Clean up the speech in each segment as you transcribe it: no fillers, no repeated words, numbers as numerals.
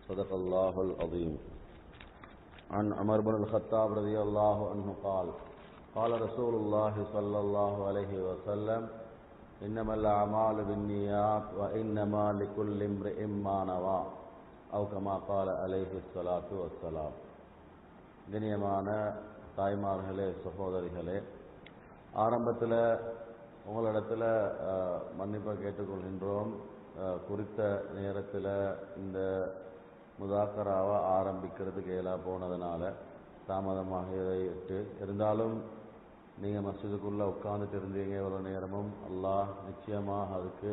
صدق الله العظيم. عن عمر بن الخطاب رضي الله عنه قال قال رسول الله صلى الله عليه وسلم إنما الأعمال بالنيات وإنما لكل امرئ ما نوى أو كما قال عليه الصلاة والسلام. கண்ணியமான தாய்மார்களே, சகோதரிகளே, ஆரம்பத்தில் உங்களிடத்தில் மன்னிப்பை கேட்டுக்கொள்கின்றோம். குறித்த நேரத்தில் இந்த முதாக்கராவை ஆரம்பிக்கிறதுக்கு இயலாக போனதுனால தாமதமாகியதை இருந்தாலும் நீங்கள் மஸ்ஜிதுக்குள்ளே உட்காந்துட்டு இருந்தீங்க எவ்வளோ நேரமும். அல்லாஹ் நிச்சயமாக அதுக்கு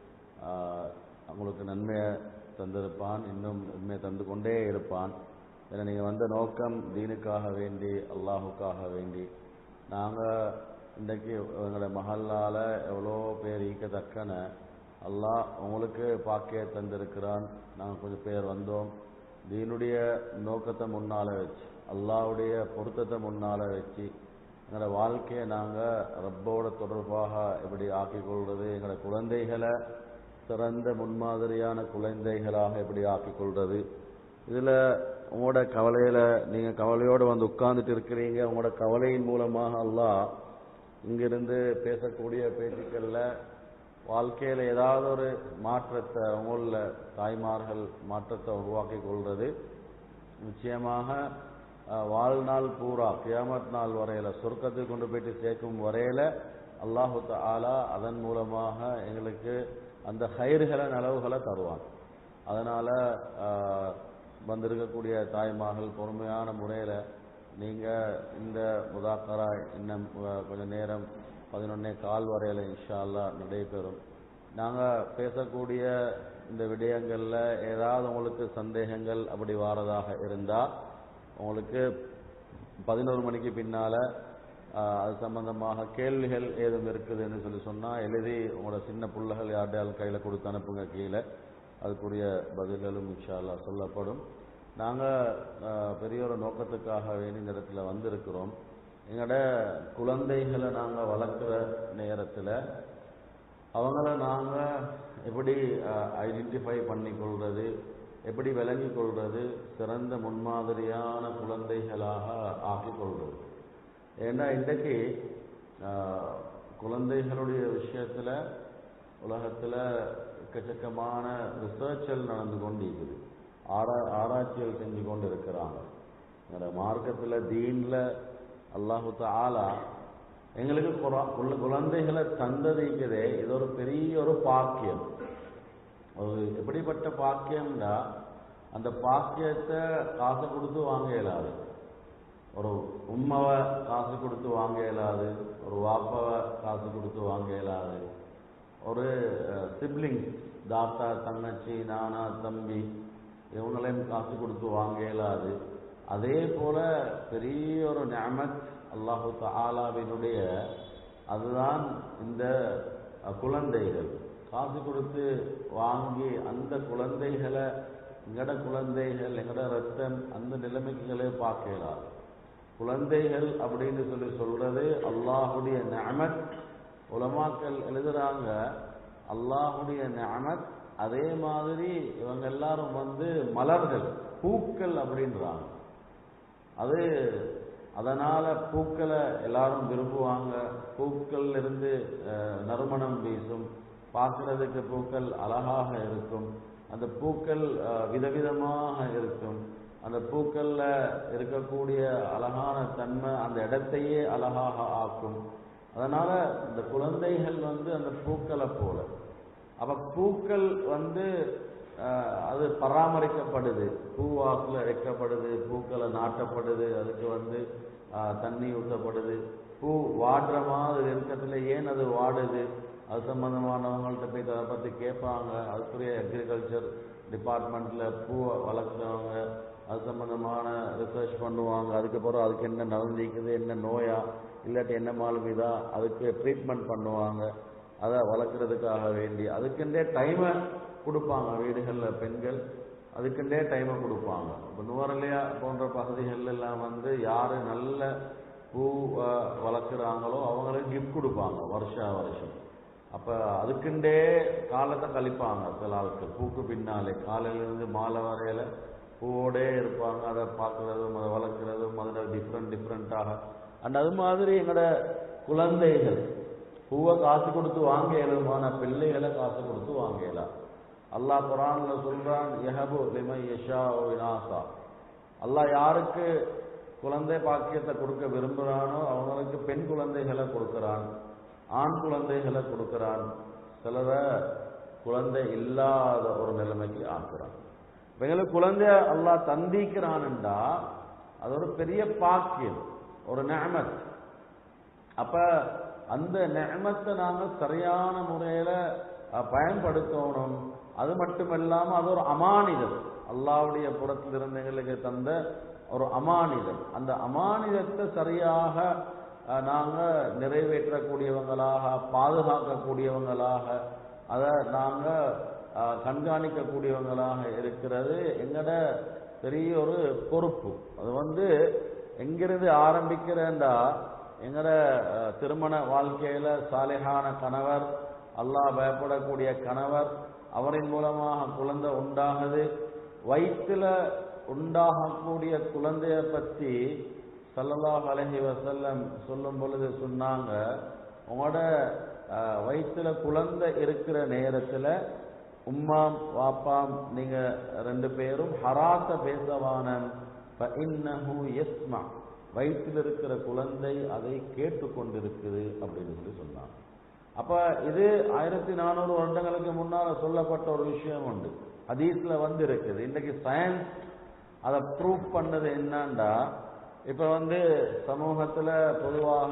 உங்களுக்கு நன்மையை தந்திருப்பான், இன்னும் நன்மையை தந்து கொண்டே இருப்பான். ஏன்னா நீங்கள் வந்த நோக்கம் தீனுக்காக வேண்டி, அல்லாஹுக்காக வேண்டி. நாங்கள் இன்றைக்கு எங்களோட மஹல்லால் எவ்வளோ பேர் ஈக்கத்தக்கன அல்லாஹ் உங்களுக்கு பாக்கிய தந்திருக்கிறான். நாங்கள் கொஞ்சம் பேர் வந்தோம் தீனுடைய நோக்கத்தை முன்னால் வச்சு, அல்லாஹ்வுடைய பொருத்தத்தை முன்னால் வச்சு எங்களோட வாழ்க்கையை நாங்கள் ரப்போட தொடர்பாக எப்படி ஆக்கிக்கொள்வது, எங்களோட குழந்தைகளை சிறந்த முன்மாதிரியான குழந்தைகளாக எப்படி ஆக்கிக்கொள்வது. இதில் உங்களோட கவலையில் நீங்கள் கவலையோடு வந்து உட்கார்ந்துட்டு இருக்கிறீங்க. உங்களோட கவலையின் மூலமாக அல்லாஹ் இங்கிருந்து பேசக்கூடிய பேச்சுக்களில் வாழ்க்கையில் ஏதாவது ஒரு மாற்றத்தை உங்களில் தாய்மார்கள் மாற்றத்தை உருவாக்கி கொள்வது நிச்சயமாக வாழ்நாள் பூரா கியாமத் நாள் வரையில் சொர்க்கத்துக்கு கொண்டு போயிட்டு சேர்க்கும் வரையில் அல்லாஹு தஆலா அதன் மூலமாக எங்களுக்கு அந்த ஹைர்களை நலவுகளை தருவான். அதனால் வந்திருக்கக்கூடிய தாய்மார்கள் பொறுமையான முறையில் நீங்கள் இந்த முதாக்கரா இன்னும் கொஞ்சம் நேரம் 11:15 வரையில் இன்ஷா அல்லாஹ் நடைபெறும். நாங்கள் பேசக்கூடிய இந்த விடயங்களில் ஏதாவது உங்களுக்கு சந்தேகங்கள் அப்படி வாரதாக இருந்தால் உங்களுக்கு 11 மணிக்கு பின்னால் அது சம்பந்தமாக கேள்விகள் ஏதும் இருக்குதுன்னு சொன்னால் எழுதி உங்களோட சின்ன பிள்ளைகள் யார்டையாலும் கையில் கொடுத்து அனுப்புங்க. கீழே அதுக்குரிய பதில்களும் இன்ஷா அல்லாஹ் சொல்லப்படும். நாங்கள் பெரிய ஒரு நோக்கத்துக்காக வேண்டி இந்த இடத்துல வந்திருக்கிறோம். எங்களோட குழந்தைகளை நாங்கள் வளர்க்குற நேரத்தில் அவங்கள நாங்கள் எப்படி ஐடென்டிஃபை பண்ணிக்கொள்வது, எப்படி விளங்கி கொள்வது, சிறந்த முன்மாதிரியான குழந்தைகளாக ஆக்கிக்கொள்வது. ஏன்னா இன்றைக்கு குழந்தைகளுடைய விஷயத்தில் உலகத்தில் எக்கச்சக்கமான ரிசர்ச்சல் நடந்து கொண்டு இருக்குது, ஆராய்ச்சிகள் செஞ்சு கொண்டு இருக்கிறாங்க. எங்களோட மார்க்கத்தில் தீனில் அல்லாஹு தஆலா எங்களுக்கு குழந்தைகளை தந்ததிக்குதே, இது ஒரு பெரிய ஒரு பாக்கியம். ஒரு எப்படிப்பட்ட பாக்கியம்னா அந்த பாக்கியத்தை காசு கொடுத்து வாங்க இயலாது. ஒரு உம்மாவை காசு கொடுத்து வாங்க இயலாது, ஒரு வாப்பாவை காசு கொடுத்து வாங்க இயலாது, ஒரு சிப்ளிங்ஸ் தாத்தா தங்கச்சி நானா தம்பி இவங்களையும் காசு கொடுத்து வாங்க இயலாது. அதே போல பெரிய ஒரு நிஅமத் அல்லாஹு தஆலாவினுடைய அதுதான் இந்த குழந்தைகள். காசு கொடுத்து வாங்கி அந்த குழந்தைகளை எங்கட குழந்தைகள் எங்கட ரத்தம் அந்த நிலைமைகளை பார்க்கலாம். குழந்தைகள் அப்படின்னு சொல்றது அல்லாஹுடைய நிஅமத். உலமாக்கள் எழுதுறாங்க அல்லாஹுடைய நிஅமத். அதே மாதிரி இவங்க எல்லாரும் மலர்கள், பூக்கள் அப்படின்றாங்க. அது அதனால பூக்களை எல்லாரும் விரும்புவாங்க. பூக்கள் இருந்து நறுமணம் வீசும், பார்க்கறதுக்கு பூக்கள் அழகாக இருக்கும். அந்த பூக்கள் விதவிதமாக இருக்கும். அந்த பூக்கள்ல இருக்கக்கூடிய அழகான தன்மை அந்த இடத்தையே அழகாக ஆக்கும். அதனால இந்த குழந்தைகள் அந்த பூக்களை போல. அப்ப பூக்கள் அது பராமரிக்கப்படுது, பூவாக்கில் வைக்கப்படுது, பூக்களை நாட்டப்படுது, அதுக்கு தண்ணி ஊற்றப்படுது. பூ வாடுற மாதிரி இருக்கிறதுல ஏன் அது வாடுது, அது சம்பந்தமானவங்கள்ட்ட போய் அதை பற்றி கேட்பாங்க. அதுக்குரிய அக்ரிகல்ச்சர் டிபார்ட்மெண்ட்டில் பூவை வளர்க்குறவங்க அது சம்பந்தமான ரிசர்ச் பண்ணுவாங்க. அதுக்கப்புறம் அதுக்கு என்ன நடந்திருக்குது, என்ன நோயா இல்லாட்டி என்ன மாலுமிதா அதுக்கு ட்ரீட்மெண்ட் பண்ணுவாங்க. அதை வளர்க்குறதுக்காக வேண்டி அதுக்குண்டே டைமை கொடுப்பாங்க. வீடுகளில் பெண்கள் அதுக்குண்டே டைமை கொடுப்பாங்க. இப்போ நுவரெலியா போன்ற பகுதிகள் எல்லாம் யார் நல்ல பூ வளர்க்குறாங்களோ அவங்களுக்கு கிஃப்ட் கொடுப்பாங்க வருஷம். அப்ப அதுக்குண்டே காலத்தை கழிப்பாங்க சில ஆட்கள். பூக்கு பின்னாலே காலையிலிருந்து மாலை வரையில பூவோடே இருப்பாங்க. அதை பார்க்கறதும் அதை வளர்க்குறதும் அதில் டிஃப்ரெண்டாக. அண்ட் அது மாதிரி எங்களோட குழந்தைகள் பூவை காசு கொடுத்து வாங்க இயலுமான பிள்ளைகளை காசு கொடுத்து வாங்கலாம். அல்லாஹ் குர்ஆன்ல சொல்றான், யஹபு லிமன் யஷாஉ இனாஸா. அல்லாஹ் யாருக்கு குழந்தை பாக்கியத்தை கொடுக்க விரும்புகிறானோ அவங்களுக்கு பெண் குழந்தைகளை கொடுக்கிறான், ஆண் குழந்தைகளை கொடுக்கிறான். சிலரை குழந்தை இல்லாத ஒரு நிலைமைக்கு ஆக்குறான். எங்களுக்கு குழந்தைய அல்லாஹ் தந்திக்கிறான்டா அது ஒரு பெரிய பாக்கியம், ஒரு நிஅமத். அப்ப அந்த நிஅமத்தை நாங்கள் சரியான முறையில பயன்படுத்தணும். அது மட்டுமல்லாம அது ஒரு அமானிதம், அல்லாஹ்வுடைய புறத்திலிருந்து எங்களுக்கு தந்த ஒரு அமானிதம். அந்த அமானிதத்தை சரியாக நாங்க நிறைவேற்றக்கூடியவங்களாக, பாதுகாக்கக்கூடியவங்களாக, அதை நாங்க கண்காணிக்கக்கூடியவங்களாக இருக்கிறது எங்கட பெரிய ஒரு பொறுப்பு. அது எங்கிருந்து ஆரம்பிக்கிறேன்டா, எங்கட திருமண வாழ்க்கையில சாலிஹான கணவர், அல்லாஹ் பயப்படக்கூடிய கணவர், அவரின் மூலமாக குழந்தை உண்டாகுது. வயிற்றுல உண்டாகக்கூடிய குழந்தைய பற்றி ஸல்லல்லாஹு அலைஹி வஸல்லம் சொல்லும் பொழுது சொன்னாங்க, உங்களோட வயிற்றுல குழந்தை இருக்கிற நேரத்தில் உம்மாம் வாப்பாம் நீங்க ரெண்டு பேரும் ஹராத்த பேசவானன் ஃபஇன்னஹு யஸ்மா, வயிற்றில் இருக்கிற குழந்தை அதை கேட்டுக்கொண்டிருக்குது அப்படின்னு சொன்னாங்க. அப்ப இது 1400 வருடங்களுக்கு முன்னால சொல்லப்பட்ட ஒரு விஷயம் உண்டு, ஹதீஸ்ல இருக்குது. இன்னைக்கு சயின்ஸ் அதை ப்ரூவ் பண்ணது என்னன்னா, இப்ப சமூகத்துல பொதுவாக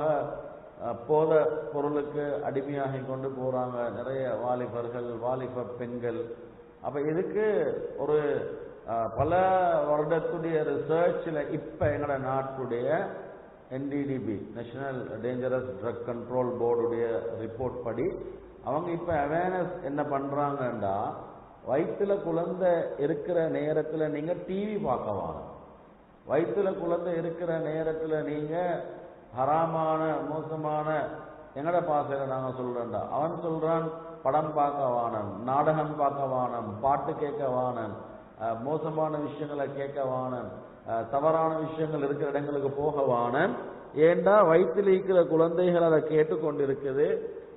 போத பொருளுக்கு அடிமையாகி கொண்டு போறாங்க நிறைய வாலிபர்கள், வாலிப பெண்கள். அப்ப இதுக்கு ஒரு பல வருடத்துடைய ரிசர்ச்ல இப்ப எங்கட நாட்டுடைய NDDB, national dangerous drug control போர்டுடைய ரிப்போர்ட் படி அவங்க இப்ப அவேர்னஸ் என்ன பண்றாங்கன்னா, வயிற்றுல குழந்தை இருக்கிற நேரத்துல நீங்க டிவி பார்க்க வாங்க, வயிற்றுல குழந்தை இருக்கிற நேரத்துல நீங்க ஹராமான மோசமான, எங்கட பாசையில நாங்க சொல்றோம்டா, அவன் சொல்றான் படம் பார்க்க வானம், நாடகம் பார்க்க வானம், பாட்டு கேட்க வானம், மோசமான விஷயங்களை கேட்க வானம், தவறான விஷயங்கள் இருக்கிற இடங்களுக்கு போக வானம். ஏண்டா வயிற்றில் இருக்கிற குழந்தைகள் அதை கேட்டுக்கொண்டிருக்குது.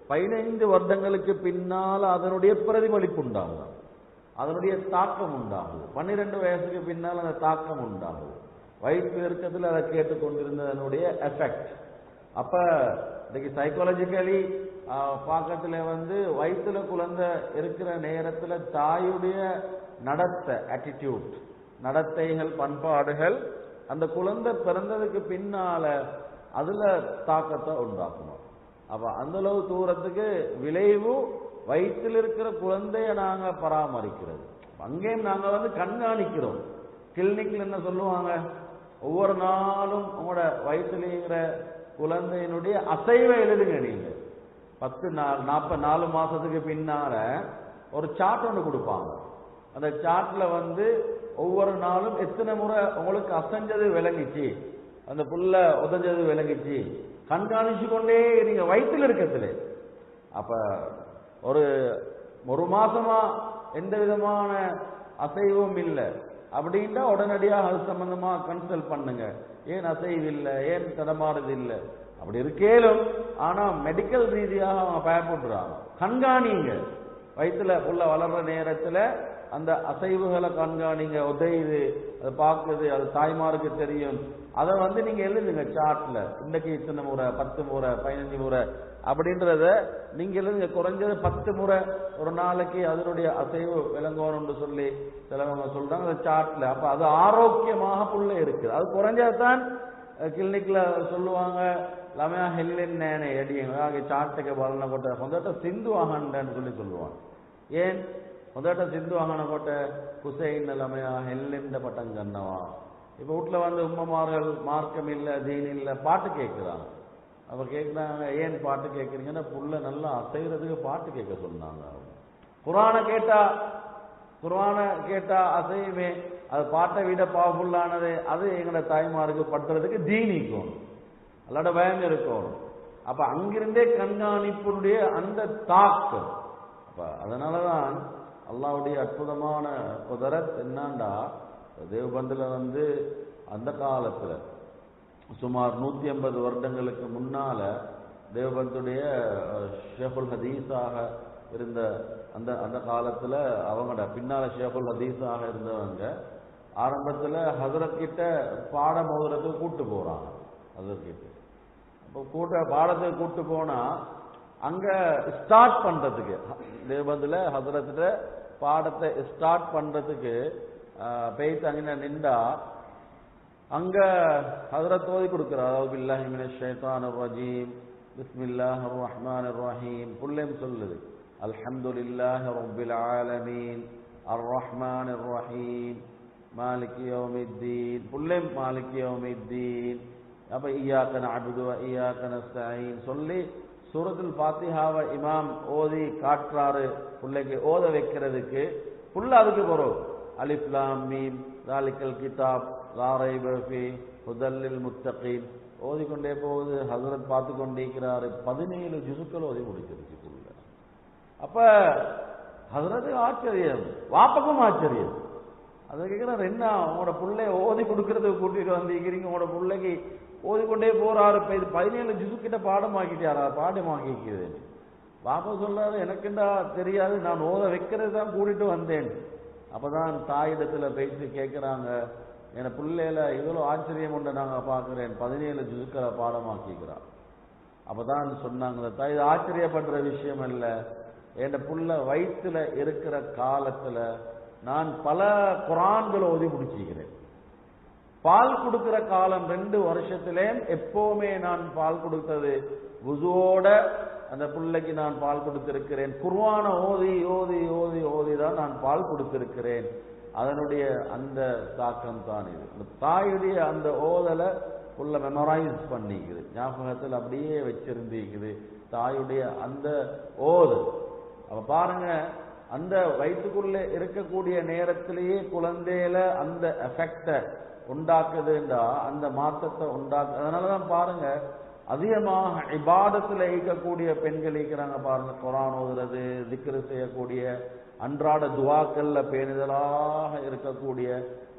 15 வருடங்களுக்கு பின்னால் அதனுடைய பிரதிபலிப்பு உண்டாகும், அதனுடைய தாக்கம் உண்டாகுது. 12 வயசுக்கு பின்னால் அந்த தாக்கம் உண்டாகுது. வயிற்று இருக்கிறதுல அதை கேட்டுக்கொண்டிருந்ததனுடைய எஃபெக்ட். அப்ப இன்னைக்கு சைக்காலஜிக்கலி பாக்கத்துல வயிற்றுல குழந்தை இருக்கிற நேரத்துல தாயுடைய நடத்தை, ஆட்டிடியூட், நடத்தைகள், பண்பாடுகள் அந்த குழந்தை பிறந்ததுக்கு பின்னால அதுல தாக்கத்தை உண்டாக்கணும். அப்ப அந்த அளவு தூரத்துக்கு விளைவு வயிற்றில் இருக்கிற குழந்தைய நாங்க பராமரிக்கிறது. அங்கேயும் நாங்க கண்காணிக்கிறோம். கிளினிக்ல என்ன சொல்லுவாங்க, ஒவ்வொரு நாளும் உங்களோட வயிற்றுல குழந்தையினுடைய அசைவை எழுதுங்க. நீங்க 10 நாள் 44 மாசத்துக்கு பின்னால ஒரு சார்ட் ஒன்று கொடுப்பாங்க. அந்த சார்ட்ல ஒவ்வொரு நாளும் எத்தனை முறை உங்களுக்கு அசைஞ்சது விளங்கிச்சு, அந்த புல்ல உதஞ்சது விளங்கிச்சு, கண்காணிச்சு கொண்டே நீங்க வயிற்றுல இருக்கிறதுல. அப்ப ஒரு மாசமா எந்த விதமான அசைவும் இல்லை அப்படின்னா உடனடியாக அது சம்பந்தமா கன்சல்ட் பண்ணுங்க. ஏன் அசைவு இல்லை, ஏன் தடமாறுது இல்லை, அப்படி இருக்கேலும் ஆனா மெடிக்கல் ரீதியாக அவங்க பயப்படுறாங்க. கண்காணிங்க, வயிற்றுல உள்ள வளர்ற நேரத்துல அந்த அசைவுகளை கண்காணிங்க. உதையுது, அது பார்க்குது, அது தாய்மாருக்கு தெரியும். அதை நீங்க எழுதுங்க சார்ட்ல, இன்னைக்கு இத்தனை முறை, 10 முறை, 15 முறை அப்படின்றத நீங்க எழுதுங்க. குறைஞ்சது 10 முறை ஒரு நாளைக்கு அதனுடைய அசைவு விளங்கணும்னு சொல்லி சிலவங்க சொல்றாங்க அந்த சார்ட்ல. அப்ப அது ஆரோக்கியமாக புள்ள இருக்குது. அது குறைஞ்சாதான் கிளினிக்ல சொல்லுவாங்க லமையா ஹெல்லின் நேனே எடிங்க சார்ட்டுக்கு பலன கொட்ட ஹொந்தட்ட சிந்து ஆகண்டன்னு சொல்லி சொல்லுவாங்க. ஏன் ஹொந்தட்ட சிந்து ஆகன கொட்ட குசைன் லமையா ஹெல்லின்ற பட்டங்கன்னவா. இப்ப வீட்டுல உம்மமார்கள் மார்க்கம் இல்லை, தீன் இல்லை, பாட்டு கேட்கிறாங்க. அப்ப கேட்கிறாங்க, ஏன் பாட்டு கேட்கறீங்கன்னா புள்ள நல்லா அசைகிறதுக்கு பாட்டு கேட்க சொன்னாங்க. குர்ஆன கேட்டா அசையுமே, அது பாட்டை விட பவர்ஃபுல்லானது. அது எங்களோட தாய்மாருக்கு படுத்துறதுக்கு தீனிக்கும் அல்லாட பயம் இருக்கணும். அப்ப அங்கிருந்தே கண்காணிப்புடைய அந்த தாக்கம். அப்ப அதனாலதான் அல்லாஹ்வுடைய அற்புதமான குதரத் என்னண்டா, தேவபந்துல அந்த காலத்துல சுமார் 150 வருடங்களுக்கு முன்னால தேவபந்துடைய ஷேகுல் ஹதீஸாக இருந்த அந்த காலத்துல அவங்களோட பின்னால ஷேகுல் ஹதீஸாக இருந்தவங்க ஆரம்பத்துல ஹஜ்ரத் கிட்ட பாடம் ஓதுறதுக்கு கூட்டு போறாங்க. ஹஜ்ரத் கிட்ட அப்போ பாடத்துக்கு கூட்டு போனா அங்க ஸ்டார்ட் பண்றதுக்கு தேவபந்துல ஹஜ்ரத்கிட்ட பாடத்தை ஸ்டார்ட் பண்றதுக்கு போயிட்டு அங்க நின்றா அங்க ஹஜ்ரத் ஓதி கொடுக்கிறார். அவுது பில்லாஹி மினஷ் ஷைத்தானிர் ரஜீம், பிஸ்மில்லாஹிர் ரஹ்மானிர் ரஹீம். புல்லேம் சொல்லுது அல்ஹம்துலில்லாஹி ரப்பில் ஆலமீன் அர் ரஹ்மானிர் ரஹீம் மாலிகி யௌமித்தீன். புல்லேம் மாலிகி யௌமித்தீன். அப்ப இய்யாக நஅபுது வ இய்யாக நஸ்தஈன் சொல்லி சூரத்துல் ஃபாத்திஹாவை இமாம் ஓதி காட்டுறாரு புள்ளைக்கு ஓத வைக்கிறதுக்கு. புள்ள அதுக்கு வரும் அலிஃப் லாம் மீம் ஸாலிகல் கிதாப் லா ரைப ஃபீஹி ஹுதல் லில் முத்தகீன் ஓதிக்கொண்டே போகுது. ஹஜ்ரத் பார்த்து கொண்டிருக்கிறாரு. 17 ஜுசுக்கள் ஓதி முடிச்சிருச்சு புள்ள. அப்ப ஹஜ்ரத்துக்கு ஆச்சரியம், வாப்பக்கும் ஆச்சரியம். அதை கேட்கிறார், என்ன உங்களோட பிள்ளைய ஓதி கொடுக்கறதுக்கு கூட்டிட்டு வந்திருக்கிறீங்க, உங்களோட பிள்ளைக்கு ஓதிக்கொண்டே போறாரு, 17 ஜுசுக்கிட்ட பாடமாக்கிட்டாரா? பாடமாக்கிக்கிறது. பாப்பா சொல்றாரு, எனக்குண்டா தெரியாது, நான் ஓத வைக்கிறது தான் கூட்டிட்டு வந்தேன். அப்பதான் தாயிடத்துல பேசி கேட்கிறாங்க, என் பிள்ளையில இவ்வளவு ஆச்சரியம் உண்டு நாங்க பாக்குறேன், 17 ஜுசுக்களை பாடமாக்கிக்கிறார். அப்பதான் சொன்னாங்க, தாய் இது ஆச்சரியப்படுற விஷயம் அல்ல, என் புள்ள வயிற்றுல இருக்கிற காலத்துல நான் பல குர்ஆன்களை ஓதி முடிச்சிக்கிறேன். பால் கொடுக்கிற காலம் 2 வருஷத்திலே எப்பவுமே நான் பால் கொடுத்தது வுதுவோட அந்த பிள்ளைக்கு நான் பால் கொடுத்திருக்கிறேன். குர்ஆன ஓதி ஓதி ஓதி ஓதி தான் நான் பால் கொடுத்திருக்கிறேன். அதனுடைய அந்த தாக்கம் தான் இது. அந்த தாயுடைய அந்த ஓதலை உள்ள மெமரைஸ் பண்ணிக்குது, ஞாபகத்தில் அப்படியே வச்சிருந்திருக்குது தாயுடைய அந்த ஓது. அப்ப பாருங்க, அந்த வயிற்றுக்குள்ள இருக்கக்கூடிய நேரத்திலேயே குழந்தையில அந்த எஃபெக்டை உண்டாக்குதுண்டா, அந்த மாற்றத்தை உண்டாக்கு. அதனாலதான் பாருங்க, அதிகமாக இபாதத்தில் ஈக்கக்கூடிய பெண்கள் ஈக்கிறாங்க பாருங்க. குர்ஆன் ஓதுறது, திக்ரு செய்யக்கூடிய, அன்றாட துவாக்கள்ல பேணுதலாக இருக்கக்கூடிய,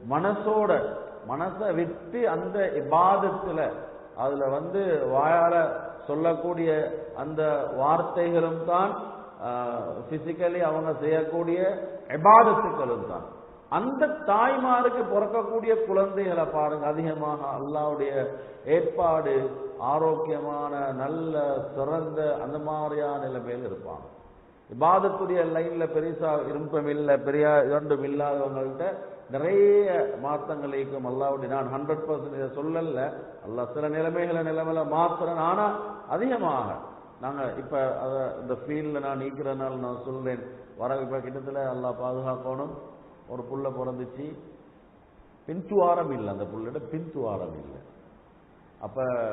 மனசை விட்டு அந்த இபாதத்துல அதுல வாயால சொல்லக்கூடிய அந்த வார்த்தைகளும் தான் பிசிக்கலி அவங்க செய்யக்கூடிய இபாதத்துக்களும் தான். அந்த தாய்மாருக்கு பிறக்கக்கூடிய குழந்தைகளை பாருங்க, அதிகமாக அல்லாஹ்வுடைய ஏற்பாடு ஆரோக்கியமான நல்ல சிறந்த அந்த மாதிரியான நிலைமையில் இருப்பாங்க. இபாதத்துடைய லைன்ல பெருசா விருப்பம் இல்லை, பெரிய இரண்டும் இல்லாதவங்கள்ட்ட நிறைய மாற்றங்கள் இருக்கும். அல்லாஹ்வுடைய, நான் 100% இதை சொல்லல, அல்லாஹ் சில நிலைமையில மாத்திரன். ஆனா அதிகமாக நாங்க இப்ப இந்த ஃபீல்ட்ல நான் நீக்கிறனால நான் சொல்றேன், இப்ப கிட்டத்துல அல்லாஹ் பாதுகாக்கணும், ஒரு புள்ள பிறந்துச்சு, பின்துவாரம் இல்லை, அந்த புள்ளிட பின்துவாரம் இல்லை. அப்ப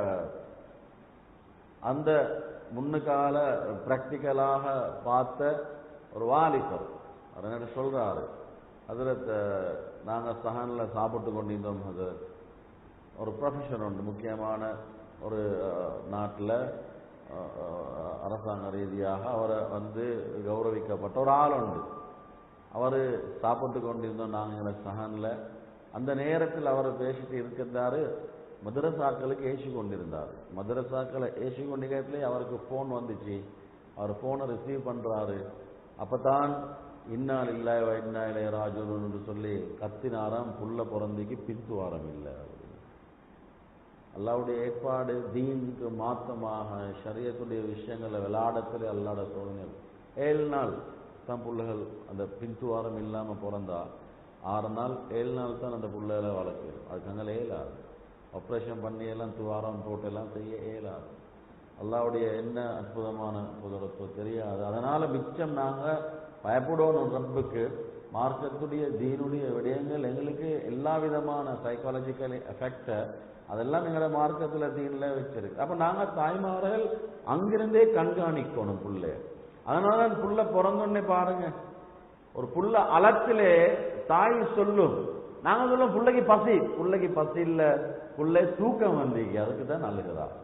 அந்த முன்னுக்கால பிராக்டிக்கலாக பார்த்த ஒரு வாலிபர் அதனால சொல்றாரு, ஹஜ்ரத் நாங்க சஹன்ல சாப்பிட்டு கொண்டிருந்தோம், ஹஜ்ரத் ஒரு ப்ரொஃபஷன் உண்டு, முக்கியமான ஒரு நாட்டில் அரசாங்க ரீதியாக அவரை கௌரவிக்கப்பட்ட ஒரு ஆள் உண்டு. அவர் சாப்பிட்டு கொண்டிருந்தோம் நாங்கள் சஹன்ல. அந்த நேரத்தில் அவர் பேசிட்டு இருக்கிறாரு, மதரசாக்களுக்கு ஏசி கொண்டிருந்தார். மதரசாக்களை ஏசி கொண்டிருக்கிறதுலே அவருக்கு ஃபோன் வந்துச்சு. அவர் ஃபோனை ரிசீவ் பண்றாரு. அப்பதான் இன்னா லில்லாஹி வ இன்னா இலைஹி ராஜிஊன் என்று சொல்லி கத்தினாராம், புள்ள பிறந்திக்கு பின்துவாரம் இல்லை. அல்லாஹ்வுடைய ஏற்பாடு தீனுக்கு மாத்தமாக ஷரியத்துடைய விஷயங்களை விளையாடத்துல அல்லாஹ்ட சோதனை. 7 நாள் தான் புள்ளைகள் அந்த பின்துவாரம் இல்லாம பிறந்தா, 6 நாள் 7 நாள் தான் அந்த புள்ளைகளை வளர்க்குது. அதுக்கு அங்கே இயலாது, ஆப்ரேஷன் பண்ணி எல்லாம் துவாரம் போட்டு எல்லாம் செய்ய இயலாது. அல்லாஹ்வுடைய என்ன அற்புதமான குதிரத்தோ தெரியாது. அதனால மிச்சம் நாங்க பயப்படணும் ரப்புக்கு. மார்க்கத்துடைய தீனுடைய விடயங்கள் எங்களுக்கு எல்லா விதமான சைக்காலஜிக்கல் எஃபெக்டை அதெல்லாம் எங்களோட மார்க்கத்துல தீன்ல வச்சிருக்கு. அப்ப நாங்க தாய்மார்கள் அங்கிருந்தே கண்காணிக்கணும் புள்ளை. அதனால புள்ள பிறந்தோடனே பாருங்க, ஒரு புள்ள அலத்திலே தாய் சொல்லும், நாங்க சொல்லும் பிள்ளைக்கு பசி இல்ல, புள்ளை தூக்கம் வந்தீங்க, அதுக்கு தான் நல்லுகிறா.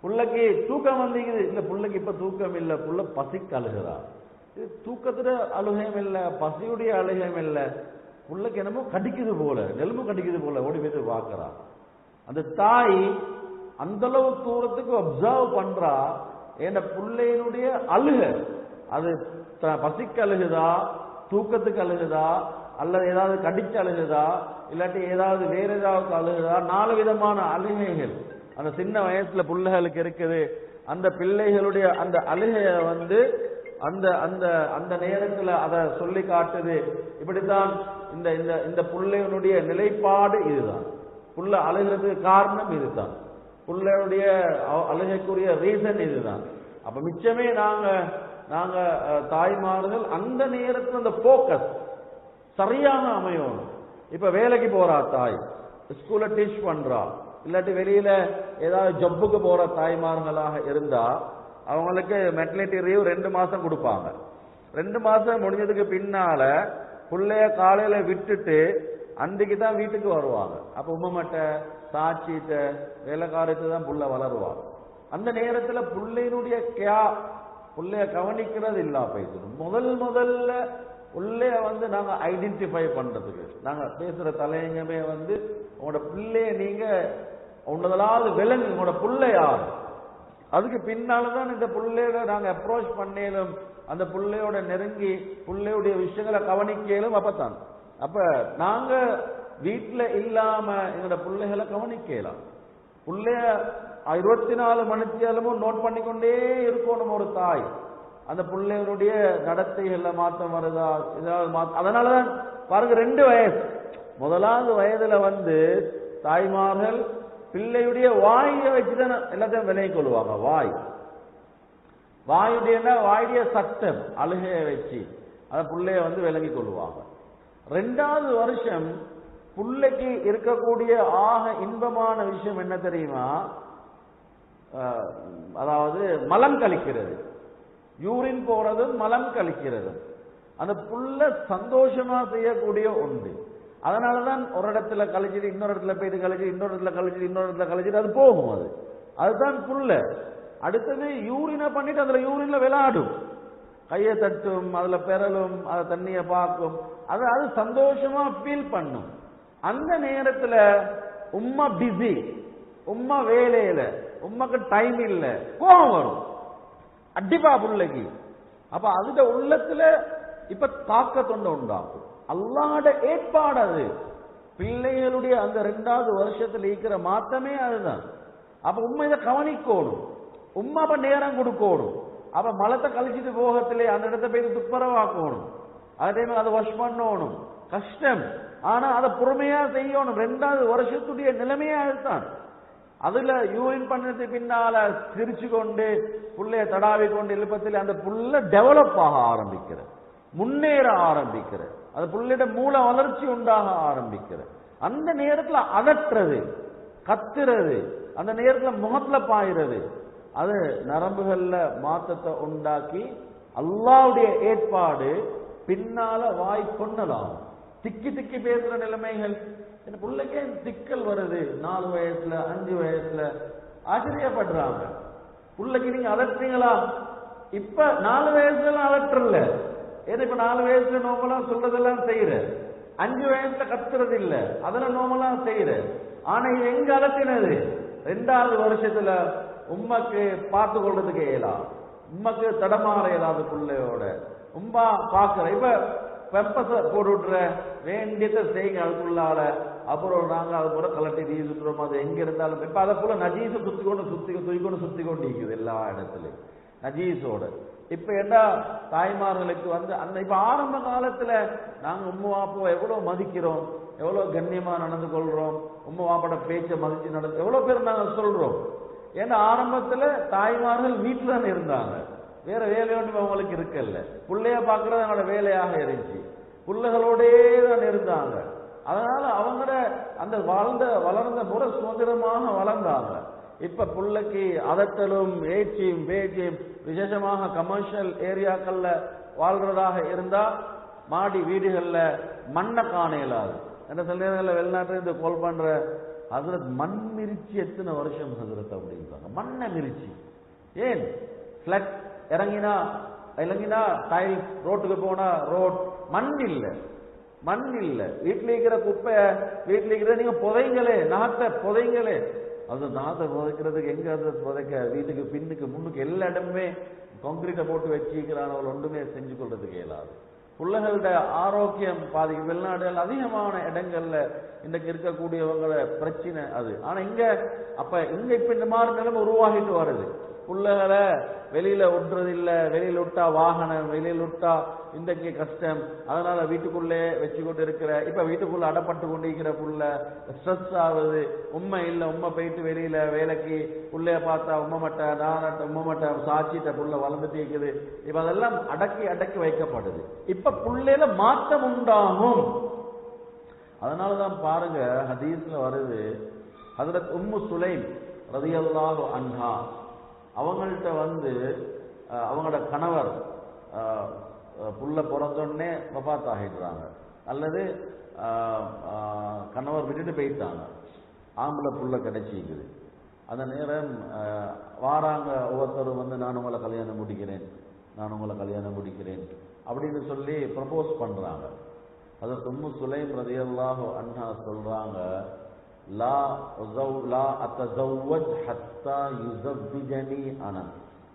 புள்ளைக்கு தூக்கம் வந்தீங்குது, இல்ல புள்ளைக்கு இப்ப தூக்கம் இல்ல, புள்ள பசிக்கு அழுகிறா. இது தூக்கத்துல அழுகையும் இல்ல, பசியுடைய அழுகையும் இல்ல, புள்ளைக்கு என்னமோ கடிக்குது போல, நெலும்பு கடிக்குது போல ஓடி போய் பார்க்கிறா. அந்த தாய் அந்த அளவு தூரத்துக்கு அப்சர்வ் பண்றா, என் பிள்ளையினுடைய அழுக அது பசிக்கு அழுகுதா, தூக்கத்துக்கு அழுகுதா, அல்லது ஏதாவது கடிச்சு அழுகுதா, இல்லாட்டி ஏதாவது வேற ஏதாவது அழுகுதா, 4 விதமான அழுகைகள் அந்த சின்ன வயசுல பிள்ளைகளுக்கு இருக்குது. அந்த பிள்ளைகளுடைய அந்த அழுகைய வந்து அந்த அந்த அந்த நேரத்துல அதை சொல்லி காட்டுது. இப்படித்தான் இந்த இந்த இந்த பிள்ளைகளுடைய நிலைப்பாடு இதுதான். புள்ள அழுகிறதுக்கு காரணம் இதுதான், புள்ளையுடைய அழுகைக்குரிய ரீசன் இதுதான். அப்ப மிச்சமே நாங்க நாங்க தாய்மார்கள் அந்த நேரத்தில் அந்த போக்கஸ் சரியாக அமையும். இப்ப வேலைக்கு போறா தாய், ஸ்கூல்ல டீச் பண்றா, இல்லாட்டி வெளியில ஏதாவது ஜப்புக்கு போற தாய்மார்களாக இருந்தா அவங்களுக்கு மெட்டர்னிட்டி லீவ் 2 மாசம் கொடுப்பாங்க. 2 மாசம் முடிஞ்சதுக்கு பின்னால புள்ளைய காலையில விட்டுட்டு அன்றைக்கு தான் வீட்டுக்கு வருவாங்க. அப்ப உம்மட்ட சாட்சிட்ட வேலைக்காரத்தை தான் புள்ள வளருவாங்க. அந்த நேரத்துல புள்ளையினுடைய புள்ளைய கவனிக்கிறது இல்ல போயிட்டு முதல்ல புள்ளைய வந்து நாங்க ஐடென்டிஃபை பண்றதுக்கு நாங்க பேசுற தலையங்கமே வந்து உங்களோட பிள்ளைய நீங்க உன்னதலாவது விலங்கு, உங்களோட புள்ளை யார், அதுக்கு பின்னால்தான் இந்த புள்ளையோட நாங்க அப்ரோச் பண்ணேலும், அந்த புள்ளையோட நெருங்கி புள்ளையுடைய விஷயங்களை கவனிக்கலும். அப்பதான் அப்ப நாங்க வீட்டுல இல்லாம எங்களோட பிள்ளைகளை கவனிக்கலாம். புள்ளைய 24 மணித்தியாலும் நோட் பண்ணிக்கொண்டே இருக்கணும் ஒரு தாய். அந்த பிள்ளைகளுடைய நடத்தைகள்ல மாற்றம் வருதா, ஏதாவது அதனாலதான் பாருங்க 2 வயசு, முதலாவது வயதுல வந்து தாய்மார்கள் பிள்ளையுடைய வாயை வச்சுதான் எல்லாத்தையும் விலகி கொள்வாங்க. வாயுடைய சத்தம் அழுகைய வச்சு அந்த பிள்ளைய வந்து விலகி கொள்வாங்க. 2வது வருஷம் பிள்ளைக்கு இருக்கக்கூடிய ஆக இன்பமான விஷயம் என்ன தெரியுமா? அதாவது மலம் கழிக்கிறது, யூரின் போறதும் மலம் கழிக்கிறதும் அந்த புள்ள சந்தோஷமா செய்யக்கூடிய ஒன்று. அதனாலதான் ஒரு இடத்துல கழிச்சிட்டு இன்னொரு இடத்துல போயிட்டு கழிச்சு, இன்னொரு இடத்துல கழிச்சிட்டு இன்னொரு இடத்துல கழிச்சிட்டு அது போகும். அதுதான் புள்ள. அடுத்தது யூரினை பண்ணிட்டு அதுல யூரின்ல விளையாடும், கையை தட்டும், அதுல பெறலும், அதை தண்ணிய பார்க்கும், அது சந்தோஷமா ஃபீல் பண்ணும். அந்த நேரத்துல உம்மா பிஸி, உம்மா வேலையில, உம்மாக்கு டைம் இல்ல, கோபம் வரும் அடிப்பா பிள்ளைக்கு. அப்ப அதுட உள்ளத்துல இப்ப தாக்கத்தொண்ட உண்டாகும். அல்லாஹ்வுட ஏற்பாடு அது. பிள்ளைகளுடைய அந்த 2வது வருஷத்துல இருக்கிற மாத்தமே அதுதான். அப்ப உண்மை இதை கவனிக்கணும், உம்மா அப்ப நேரம் கொடுக்கணும். அப்ப மலத்தை கழிச்சிட்டு போகத்திலே அந்த இடத்த போய் துப்புரவாக்கணும், அதே மாதிரி அதை வாஷ் பண்ணணும், கஷ்டம். ஆனா அதை பொறுமையா செய்யணும். 2வது வருஷத்துடைய நிலைமையா அதுதான். அதுல யூரின் பண்ணது பின்னால சிரிச்சு கொண்டு புள்ளைய தடாவி கொண்டு எழுப்பத்தில் அந்த புள்ள டெவலப் ஆக ஆரம்பிக்கிற, முன்னேற ஆரம்பிக்கிற, அந்த புள்ளையோட மூல வளர்ச்சி உண்டாக ஆரம்பிக்கிற. அந்த நேரத்துல அதட்டுறது, கத்துறது, அந்த நேரத்துல முகத்துல பாயிறது, அது நரம்புகள்ல மாற்றத்தை உண்டாக்கி அல்லாஹ்வுடைய ஏற்பாடு பின்னால வாய் கொண்டலாம். திக்கி திக்கி பேசுற நிலைமைகள். இந்த பிள்ளைக்கே திக்கல் வருது 4 வயசுல 5 வயசுல. ஆச்சரியப்படுறாங்க, பிள்ளைக்கு நீங்க அலட்டுறீங்களா? இப்ப 4 வயசுல அலட்டுறல. ஏன்னா இப்ப 4 வயசுல நோமலாம் சொல்றதெல்லாம் செய்யற, 5 வயசுல கத்துறது இல்ல, அதெல்லாம் நோமலாம் செய்யற. ஆனா இது எங்க அலட்டினது? 2வது வருஷத்துல உம்மக்கு பார்த்து கொள்றதுக்கு இயலாம், உம்மக்கு தடமாற இயலாது பிள்ளையோட, உம்மா பாக்குற. இப்ப பெப்பஸ போட்டுவிட்டுற வேண்டியதை செய்யுங்க அதுக்குள்ளால. அப்புறம் நாங்க அது போல கலட்டி வீசுறோம், அது எங்க இருந்தாலும். இப்ப அதை போல நஜீஸை சுத்தி கொண்டு இருக்குது எல்லா இடத்துலயும் நஜீஸோட. இப்ப என்ன தாய்மார்களுக்கு வந்து அந்த இப்ப ஆரம்ப காலத்துல நாங்க உம்மா வாப்போ எவ்வளவு மதிக்கிறோம், எவ்வளவு கண்ணியமா நடந்து கொள்றோம், உம்மா வாப்போட பேச்சை மதிச்சு நடந்து எவ்வளவு பேர் நாங்க சொல்றோம். ஏன்னா ஆரம்பத்துல தாய்மார்கள் வீட்டுல தான் இருந்தாங்க, வேற வேலை ஒன்றும் அவங்களுக்கு இருக்கல. பிள்ளைய பாக்குறது அவங்களோட வேலையாக இருந்துச்சு, பிள்ளைகளோடே தான் இருந்தாங்க. அதனால அவங்களோட அந்த வளர்ந்த முறை சுதந்திரமாக வளர்ந்தாங்க. இப்ப பிள்ளைக்கு அதட்டலும் ஏச்சியும் பேச்சியும், விசேஷமாக கமர்ஷியல் ஏரியாக்கள்ல வாழ்றதாக இருந்தா மாடி வீடுகள்ல மண்ணை காண இயலாது. என்ன சில நேரங்களில் வெளிநாட்டிலிருந்து கால் பண்ற ஹசரத் மண் மிரிச்சி எத்தனை வருஷம் ஹசரத் அப்படின்றாங்க. மண்ணை மிரிச்சி. ஏன் பிளட் இறங்கினா டைல்ஸ், ரோட்டுக்கு போனா ரோட், மண் இல்ல, மண் இல்ல. வீட்டில் இருக்கிற குப்பை, வீட்டில் இருக்கிற நீங்க புதைங்களே, நாட்டை புதைங்களே. அது நாட்டை புதைக்கிறதுக்கு எங்க அதை புதைக்க, வீட்டுக்கு பின்னுக்கு முன்னுக்கு எல்லா இடமுமே கான்கிரீட்டை போட்டு வச்சிருக்கிறானவர்கள் ஒன்றுமே செஞ்சு கொள்றதுக்கு இயலாது. பிள்ளைகளோட ஆரோக்கியம் பாதிக்கும். வெளிநாடுகள் அதிகமான இடங்கள்ல இன்றைக்கு இருக்கக்கூடியவங்கள பிரச்சனை அது. ஆனா இங்க இப்ப இந்த மாதிரி நிலைமை உருவாகிட்டு வருது. பிள்ளைகளை வெளியில விட்டுறதில்லை, வெளியில விட்டா வாகனம், வெளியில விட்டா இன்றைக்கு கஷ்டம். அதனால வீட்டுக்குள்ளே வச்சு கொண்டு இருக்கிற, இப்ப வீட்டுக்குள்ள அடப்பட்டு கொண்டு இருக்கிற புள்ள ஸ்ட்ரெஸ் ஆகுது. உண்மை இல்லை, உண்மை போயிட்டு வெளியில வேலைக்கு புள்ளைய பார்த்தா உம்மமட்ட நானட்ட உம்மமட்ட சாட்சிட்ட புள்ள வளர்ந்துட்டு இருக்குது. இப்ப அதெல்லாம் அடக்கி வைக்கப்படுது. இப்ப புள்ளையில மாற்றம் உண்டாகும். அதனாலதான் பாருங்க ஹதீஸ்ல வருது, ஹஜ்ரத் உம்மு சுலைம் ரலியல்லாஹு அன்ஹா அவங்கள்ட்ட அவங்களோட கணவர் புள்ள பிறந்தோடனே வஃபாத் ஆகிடுறாங்க, அல்லது கணவர் விட்டுட்டு போயிட்டாங்க, ஆம்பளை புள்ள கிடைச்சிக்குது. அந்த நேரம் வாராங்க ஒவ்வொருத்தரும் நான் உங்களை கல்யாணம் முடிக்கிறேன், நான் உங்களை கல்யாணம் முடிக்கிறேன் அப்படின்னு சொல்லி ப்ரப்போஸ் பண்றாங்க. ஹஜ்ரத் உம்மு சுலைம் ரலியல்லாஹு அன்ஹா சொல்றாங்க, லா அத்தஸவ்வஜ் ஹத்தா யுஸவ்விஜனி அனஸ்.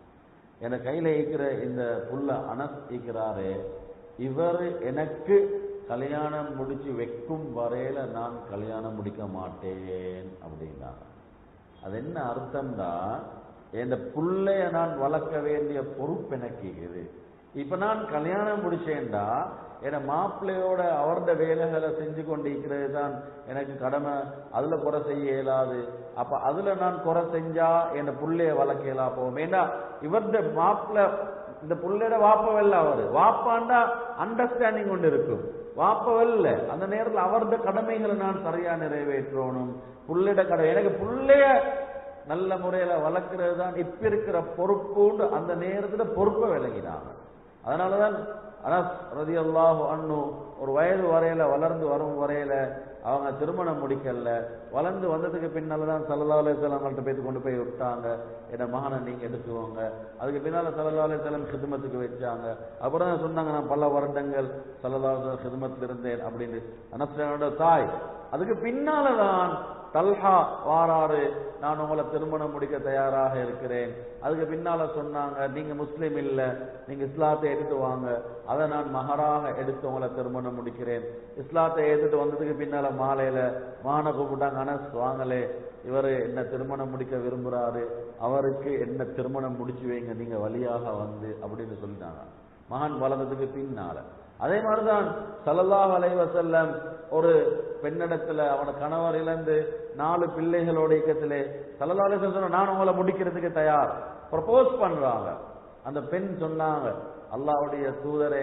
என கையில இருக்கிற இந்த புள்ள அனஸ் இருக்கிறாரே, இவர் எனக்கு கல்யாணம் முடிச்சு வைக்கும் வரையில நான் கல்யாணம் முடிக்க மாட்டேன் அப்படின்னா. அது என்ன அர்த்தம்னா, இந்த புள்ளைய நான் வளர்க்க வேண்டிய பொறுப்பு எனக்கு இருக்குது. இப்ப நான் கல்யாணம் முடிச்சேன்டா என மாப்பிள்ளையோட அவரது வேலைகளை செஞ்சு கொண்டு இருக்கிறது தான் எனக்கு கடமை. அதுல குறை செய்ய இயலாது. அப்ப அதுல நான் குறை செஞ்சா என் புள்ளைய வளர்க்கலாம் போவோம். ஏன்னா இவரது மாப்பிள்ளை இந்த புள்ளையோட வாப்பவல்ல, அவரு வாப்பாண்டா அண்டர்ஸ்டாண்டிங் கொண்டு இருக்கும், வாப்பவல்ல. அந்த நேரத்தில் அவரது கடமைகளை நான் சரியா நிறைவேற்றணும். புள்ளையோட கடமை, எனக்கு புள்ளைய நல்ல முறையில வளர்க்கிறது தான் இப்ப இருக்கிற பொறுப்புன்னு அந்த நேரத்துல பொறுப்பை விளங்கினாங்க. அதனாலதான் அனஸ் ரலியல்லாஹு அன்ஹு ஒரு வயது வரையில வளர்ந்து வரும் வரையில அவங்க திருமணம் முடிக்கல. வளர்ந்து வந்ததுக்கு பின்னால்தான் ஸல்லல்லாஹு அலைஹி வஸல்லம் அவங்கள்ட்ட போய் கொண்டு போய் விட்டாங்க, என்ன மகனை நீங்க எடுத்துக்கோங்க. அதுக்கு பின்னால ஸல்லல்லாஹு அலைஹி வஸல்லம் ஹிதமத்துக்கு வச்சாங்க. அப்புறம் சொன்னாங்க, நான் பல வருடங்கள் ஸல்லல்லாஹு அலைஹி வஸல்லம் ஹிதமத்தில் இருந்தேன் அப்படின்னு அனஸ்ரோட தாய். அதுக்கு பின்னாலதான் தல்ஹா வாராரு, நான் உங்களை திருமணம் முடிக்க தயாராக இருக்கிறேன். அதுக்கு பின்னால சொன்னாங்க, நீங்க முஸ்லீம் இல்ல, நீங்க இஸ்லாத்தை எடுத்து வாங்க, அதை நான் மகராக எடுத்து உங்களை திருமணம் முடிக்கிறேன். இஸ்லாத்தை எடுத்துட்டு வந்ததுக்கு பின்னால மாலையில மகனை கூப்பிட்டாங்க, அனஸ் வாங்கலே, இவரு என்ன திருமணம் முடிக்க விரும்புறாரு, அவருக்கு என்ன திருமணம் முடிச்சு வைங்க நீங்க வழியாக அப்படின்னு சொல்லிட்டாங்க மகன் வளர்ந்ததுக்கு பின்னால. அதே மாதிரிதான் ஸல்லல்லாஹு அலைஹி வஸல்லம் ஒரு பெண்ணிடத்துல அவன கணவர் இழந்து 4 பிள்ளைகளோட இயக்கத்திலே ஸல்லல்லாஹு அலைஹி வஸல்லம் நான் உங்களை முடிக்கிறதுக்கு தயார் ப்ரப்போஸ் பண்றாங்க. அந்த பெண் சொன்னாங்க, அல்லாஹ்வுடைய தூதரே,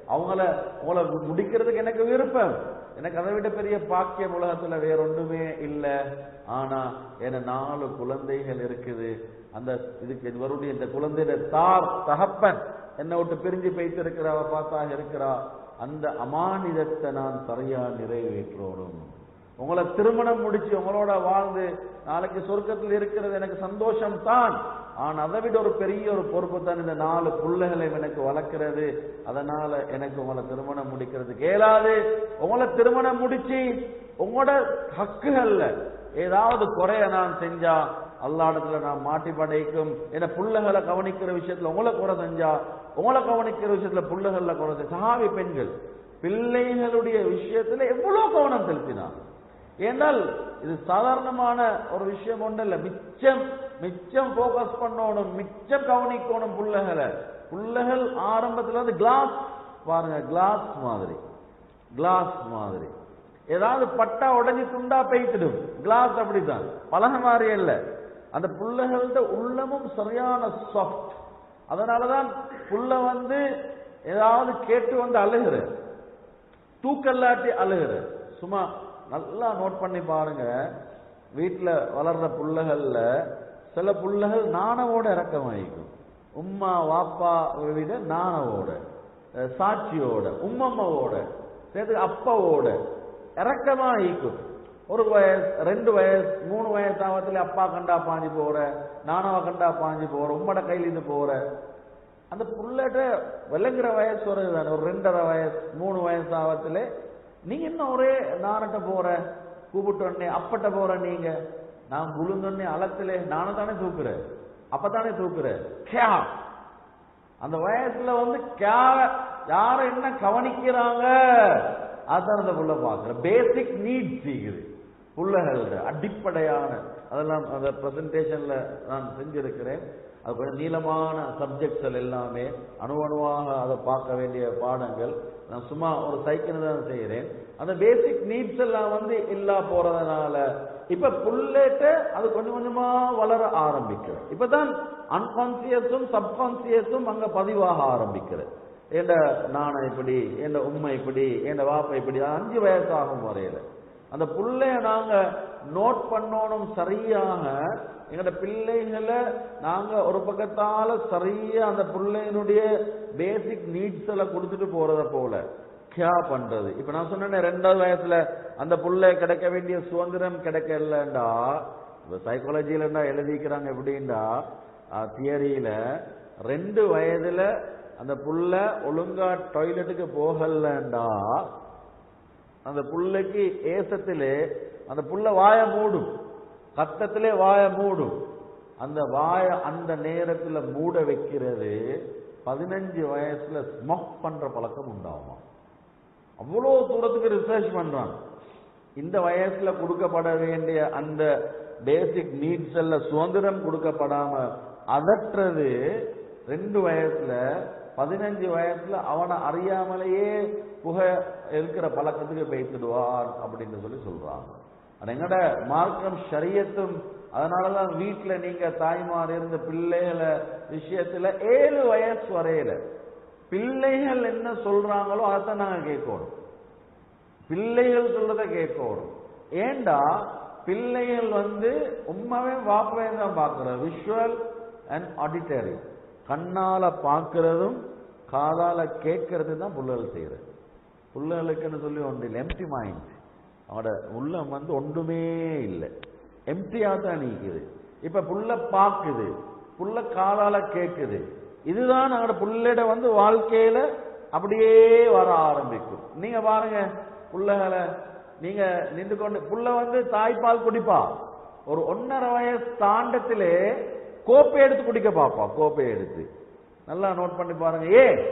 உங்களை முடிக்கிறதுக்கு எனக்கு விருப்பம், எனக்கு அதை விட பெரிய பாக்கியம் உலகத்துல வேற ஒன்றுமே இல்லை. ஆனா என 4 குழந்தைகள் இருக்குது. அந்த இதுக்கு இவருடைய இந்த குழந்தைய தகப்பன் என்னை விட்டு பிரிஞ்சு போயிட்டு இருக்கிற பார்த்தாக இருக்கிறா. அந்த அமானிதத்தை நான் சரியா நிறைவேற்றணும். உங்களை திருமணம் முடிச்சு உங்களோட வாழ்ந்து நாளைக்கு சொர்க்கத்தில் இருக்கிறது எனக்கு சந்தோஷம் தான். ஆனா அதை விட ஒரு பெரிய ஒரு பொறுப்பு தான் இந்த 4 பிள்ளைகளை எனக்கு வளர்க்கிறது. அதனால எனக்கு உங்களை திருமணம் முடிக்கிறதுக்கு இயலாது. உங்களை திருமணம் முடிச்சு உங்களோட ஹக்குகள்ல ஏதாவது குறைய நான் செஞ்சா அல்லாஹ்விடத்துல நான் மாட்டி படைக்கும். என புள்ளைகளை கவனிக்கிற விஷயத்துல உங்களை குறை செஞ்சா, உங்களை கவனிக்கிற விஷயத்துல புள்ளைகள்ல குறை செஞ்சா. சஹாபி பெண்கள் பிள்ளைகளுடைய விஷயத்துல எவ்வளவு கவனம் செலுத்தினார். ஏனால் இது சாதாரணமான ஒரு விஷயம் ஒண்ணு இல்ல. மிச்சம் போக்கஸ் பண்ணணும், மிச்சம் கவனிக்கணும் புள்ளைகள் ஆரம்பத்துல கிளாஸ் பாருங்க, கிளாஸ் மாதிரி ஏதாவது பட்டா உடஞ்சி துண்டா பெய்த்திடும். கிளாஸ் அப்படித்தான், பலக மாதிரி இல்ல. அந்த புள்ளைகள்ட உள்ளமும் சரியான சாஃப்ட். அதனாலதான் புள்ள ஏதாவது கேட்டு அழுகிற, தூக்கல்லாட்டி அழுகிற. சும்மா நல்லா நோட் பண்ணி பாருங்க, வீட்டுல வளர்ற புள்ளைகள்ல சில புள்ளைகள் நாணவோட இறக்கமாயிக்கும். உம்மா வாப்பா விட நாணவோட, சாட்சியோட, உம்மம்மாவோட சேர்த்து அப்பாவோட இறக்கமா ஈக்கும். ஒரு வயசு 2 வயசு 3 வயசு ஆவத்துல அப்பா கண்டா பாஞ்சு போற, நானவ கண்டா பாஞ்சு போற, உம்மட கையில இருந்து போற. அந்த புள்ளட்ட விளங்குற வயசு வருதுதானே, ஒரு 2.5 வயசு 3 வயசு ஆவத்துல நீங்க என்ன ஒரே நானட்ட போற, கூப்பிட்டோடனே அப்பட்ட போற, நீங்க நான் விழுந்தோடனே அளத்துல நானும் தானே தூக்குறேன், அப்பதானே தூக்குறேன். அந்த வயசுல யார என்ன கவனிக்கிறாங்க அதான் அந்த புள்ள பாக்குற. பேசிக் நீட்ஸ் இருக்குது புள்ளகள், அடிப்படையான. அதெல்லாம் அந்த பிரசன்டேஷன்ல நான் செஞ்சிருக்கிறேன். அது கொஞ்சம் நீளமான சப்ஜெக்ட்ஸ் எல்லாமே அணுவணுவாக அதை பார்க்க வேண்டிய பாடங்கள். நான் சும்மா ஒரு சைக்கிள் தான் செய்கிறேன். அந்த பேசிக் நீட்ஸ் எல்லாம் இல்லா போறதுனால இப்ப புள்ளேட்ட அது கொஞ்சம் கொஞ்சமா வளர ஆரம்பிக்கிறது. இப்பதான் அன்கான்சியஸும் சப்கான்சியஸும் அங்க பதிவாக ஆரம்பிக்கிறது. என்ற நாணம் இப்படி, என்ற உண்மை இப்படி, என்ற வாப்பை இப்படி. 5 வயசு ஆகும் வரையில அந்த புள்ளைய நாங்க நோட் பண்ணணும் சரியாக. எங்கட பிள்ளைகளை நாங்க ஒரு பக்கத்தால சரியா அந்த பிள்ளையினுடைய பேசிக் நீட்ஸ் எல்லாம் கொடுத்துட்டு போறத போல கியா பண்றது. இப்ப நான் சொன்னேன் 2வது வயசுல அந்த புள்ளை கிடைக்க வேண்டிய சுதந்திரம் கிடைக்கலண்டா, சைக்காலஜிலண்டா எழுதிக்கிறாங்க எப்படின்னா, தியரியில 2 வயதுல அந்த புள்ள ஒழுங்கா டாய்லெட்டுக்கு போகலண்டா அந்த புள்ளைக்கு ஏசத்திலே அந்த புள்ள வாய மூடும், கத்தத்திலே வாய மூடும். அந்த வாய அந்த நேரத்துல மூட வைக்கிறது 15 வயசுல ஸ்மோக் பண்ற பழக்கம் உண்டாகுமா. அவ்வளவு தூரத்துக்கு ரிசர்ச் பண்றாங்க. இந்த வயசுல கொடுக்கப்பட வேண்டிய அந்த பேசிக் நீட்ஸ் எல்லாம் சுதந்திரம் கொடுக்கப்படாம அதற்றது 2 வயசுல 15 வயசுல அவனை அறியாமலேயே புகை இருக்கிற பழக்கத்துக்கு பேசிடுவார் அப்படின்னு சொல்றாங்க. எங்கட மார்க்கம் ஷரியத்தும். அதனாலதான் வீட்டுல நீங்க தாய்மார் இருந்த பிள்ளைகளை விஷயத்துல 7 வயசு வரையில பிள்ளைகள் என்ன சொல்றாங்களோ அதைத்தான் நாங்க கேட்கணும். பிள்ளைகள் சொல்றத கேட்கணும். ஏண்டா பிள்ளைகள் உண்மையே வாப்பவே தான் பார்க்கிற விஷுவல் அண்ட் ஆடிட்டரி, கண்ணால பார்க்கிறதும் காதால கேட்கறது தான் புள்ளகள் செய்யறது. புள்ளகளுக்குன்னு சொல்லி ஒன்று இல்லை, எம்டி மைண்ட். அவனோட உள்ளம் ஒன்றுமே இல்லை, எம்டியா தான் நீக்குது. இப்ப புள்ள பார்க்குது, புள்ள காதால கேட்குது. இதுதான் அவனோட புள்ளைட வாழ்க்கையில அப்படியே வர ஆரம்பிக்கும். நீங்க பாருங்க புள்ளைகளை நீங்க நின்று கொண்டு புள்ள தாய்ப்பால் குடிப்பா. ஒரு 1.5 வயசு தாண்டத்திலே கோப்பை எடுத்து குடிக்க பாப்பா. கோப்பை எடுத்து நல்லா நோட் பண்ணி பாருங்க.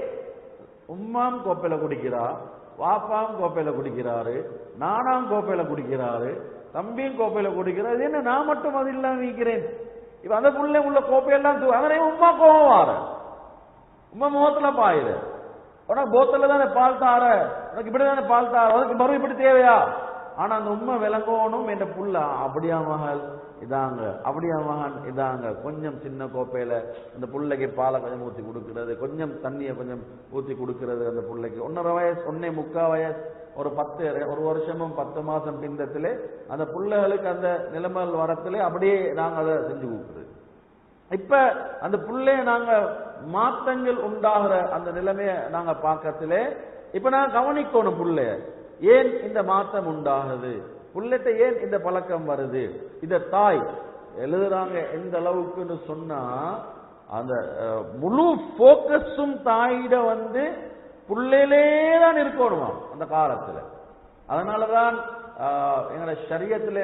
உம்மாம் கோப்பையில குடிக்கிறா, வாப்பாம் கோப்பையில குடிக்கிறாரு, நானாம் கோப்பையில குடிக்கிறாரு, தம்பியும் கோப்பையில குடிக்கிறாரு. இது என்ன நான் மட்டும் அது இல்லாம வைக்கிறேன். இப்ப அந்த புள்ள உள்ள கோப்பையெல்லாம் அதனே உம்மா கோவம் வார, உம்மா முகத்துல பாயுது. உனக்கு போத்தல தானே பால் தார, உனக்கு இப்படிதானே பால் தார, உனக்கு மறு இப்படி தேவையா? ஆனா அந்த உண்மை விளங்கணும். என்ற புள்ள அப்படியா மகள் இதாங்க, அப்படியா மகன் இதாங்க. கொஞ்சம் சின்ன கோப்பையில அந்த புள்ளைக்கு பாலை கொஞ்சம் ஊற்றி கொடுக்கிறது, கொஞ்சம் தண்ணியை கொஞ்சம் ஊற்றி கொடுக்கிறது. அந்த புள்ளைக்கு 1.5 வயசு 1.25 வயசு ஒரு வருஷமும் 10 மாசம் பிந்தத்திலே அந்த புள்ளைகளுக்கு அந்த நிலைமைகள் வரத்திலே அப்படியே நாங்க அதை செஞ்சு கொடுக்குறது. இப்ப அந்த புள்ளைய நாங்க மாற்றங்கள் உண்டாகிற அந்த நிலைமையை நாங்க பார்க்கத்திலே இப்ப நாங்க கவனிக்கணும். புள்ளைய ஏன் இந்த மாற்றம் உண்டாகுது, புள்ளட்ட ஏன் இந்த பழக்கம் வருது. இத தாய் எழுதுறாங்க எந்த அளவுக்குன்னு சொன்னா அந்த முழு போக்கஸும் தாயிட புள்ளையிலே தான் இருக்கணுமா அந்த காலத்துல. அதனாலதான் எங்களை ஷரியத்திலே